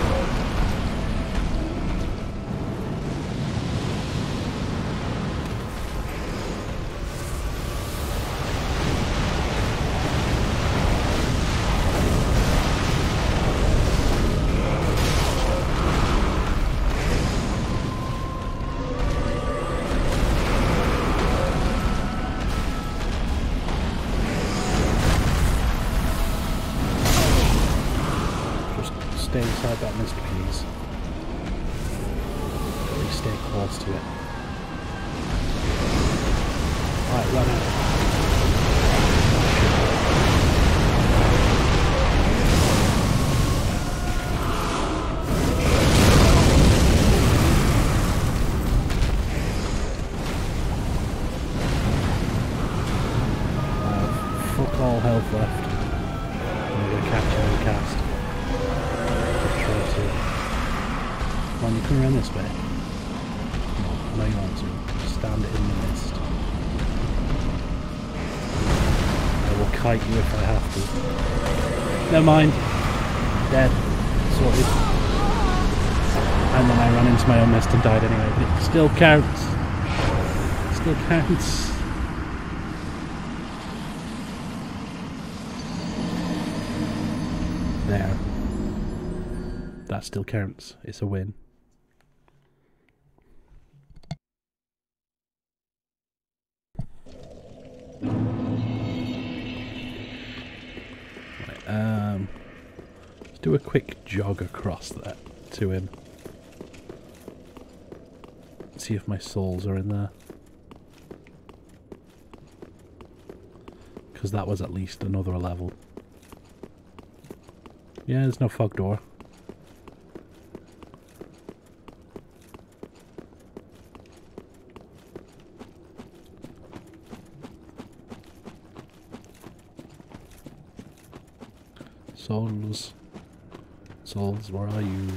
Stay inside that mist, please. At least stay close to it. Right, run out. I have fuck all health left. I'm going to catch him and cast. Come on, you come around this way. No, I know you want to. Stand in the mist. I will kite you if I have to. Never mind. Dead. Sorted. And then I ran into my own mist and died anyway, but it still counts. It still counts. There. That still counts. It's a win. Right, um, let's do a quick jog across that to him. See if my souls are in there. Because that was at least another level. Yeah, there's no fog door. Souls. Souls, where are you?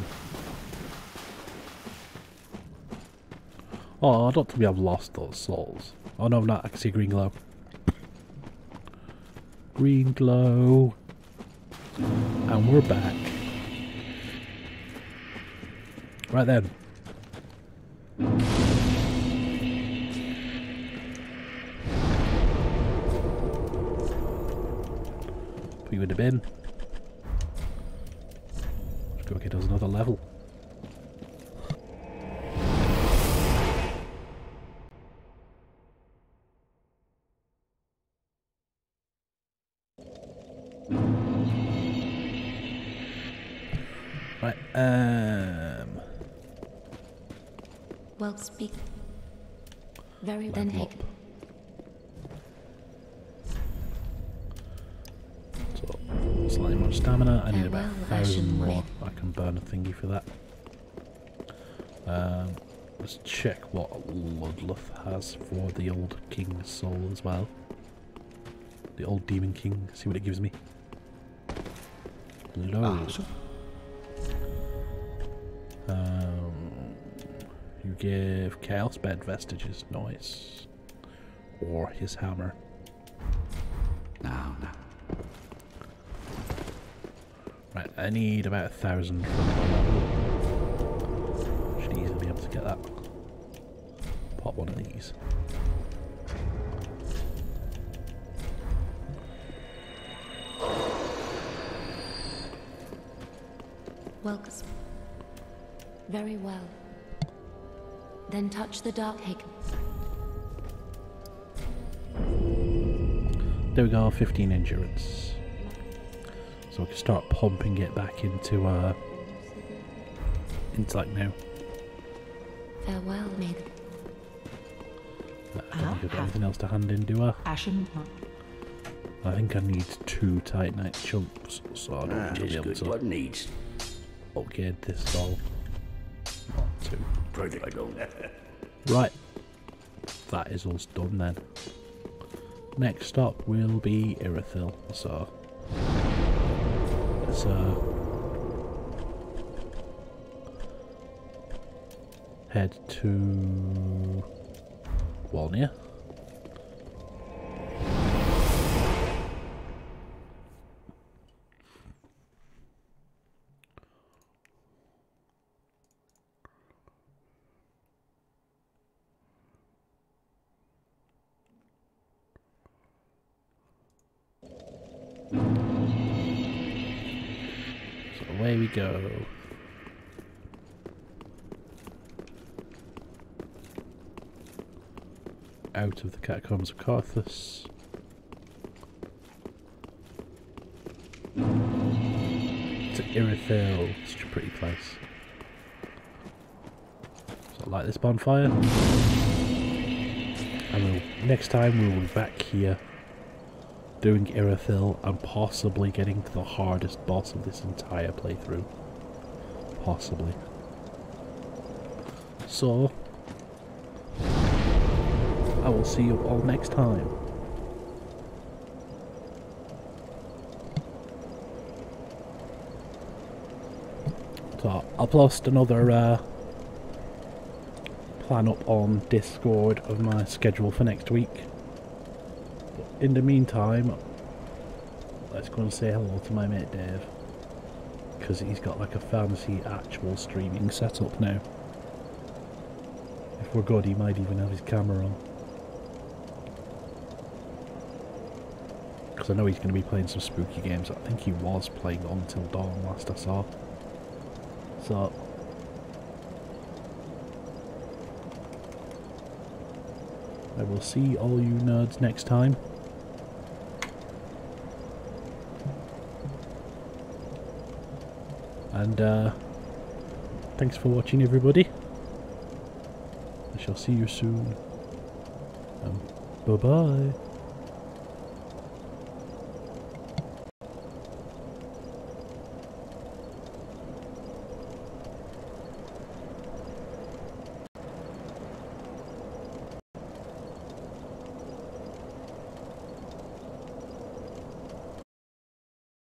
Oh, I don't think we have lost those souls. Oh no, not. I can see green glow. Green glow. And we're back. Right then. Put you in the bin. Let's go get us another level. Right, um... Well, speak. Very well. Then level take. up. So, slightly more stamina. I need about a thousand more. I can burn a thingy for that. Um, let's check what Ludluth has for the old King's Soul as well. the old Demon King, see what it gives me. Load. Um, you give Chaos Bed Vestiges, nice. Or his hammer. Now, now. Right, I need about a thousand from the level. Should easily be able to get that. Pop one of these. Welcome. Very well. Then touch the dark hick. There we go, fifteen endurance. So we can start pumping it back into uh into like now. Farewell, maiden. I don't think I've got anything else to hand in, do I? Ashen. I think I need two Titanite chunks, so I don't Ah, think I'll be it's able good to what needs. upgrade this all. Not two. Perfect, I don't. Right. That is us done then. Next stop will be Irithyll, so let's uh head to Walnia. So away we go. Out of the catacombs of Carthus. To Irithyll, such a pretty place. So I like this bonfire. And we'll, next time we will be back here doing Irithyll and possibly getting to the hardest boss of this entire playthrough. Possibly. So I will see you all next time. So I'll post another uh, plan up on Discord of my schedule for next week. But in the meantime, let's go and say hello to my mate Dave, because he's got like a fancy actual streaming setup now. If we're good, he might even have his camera on. Because I know he's going to be playing some spooky games. I think he was playing Until Dawn last I saw. So I will see all you nerds next time. And uh, thanks for watching, everybody. I shall see you soon. Um, bye bye.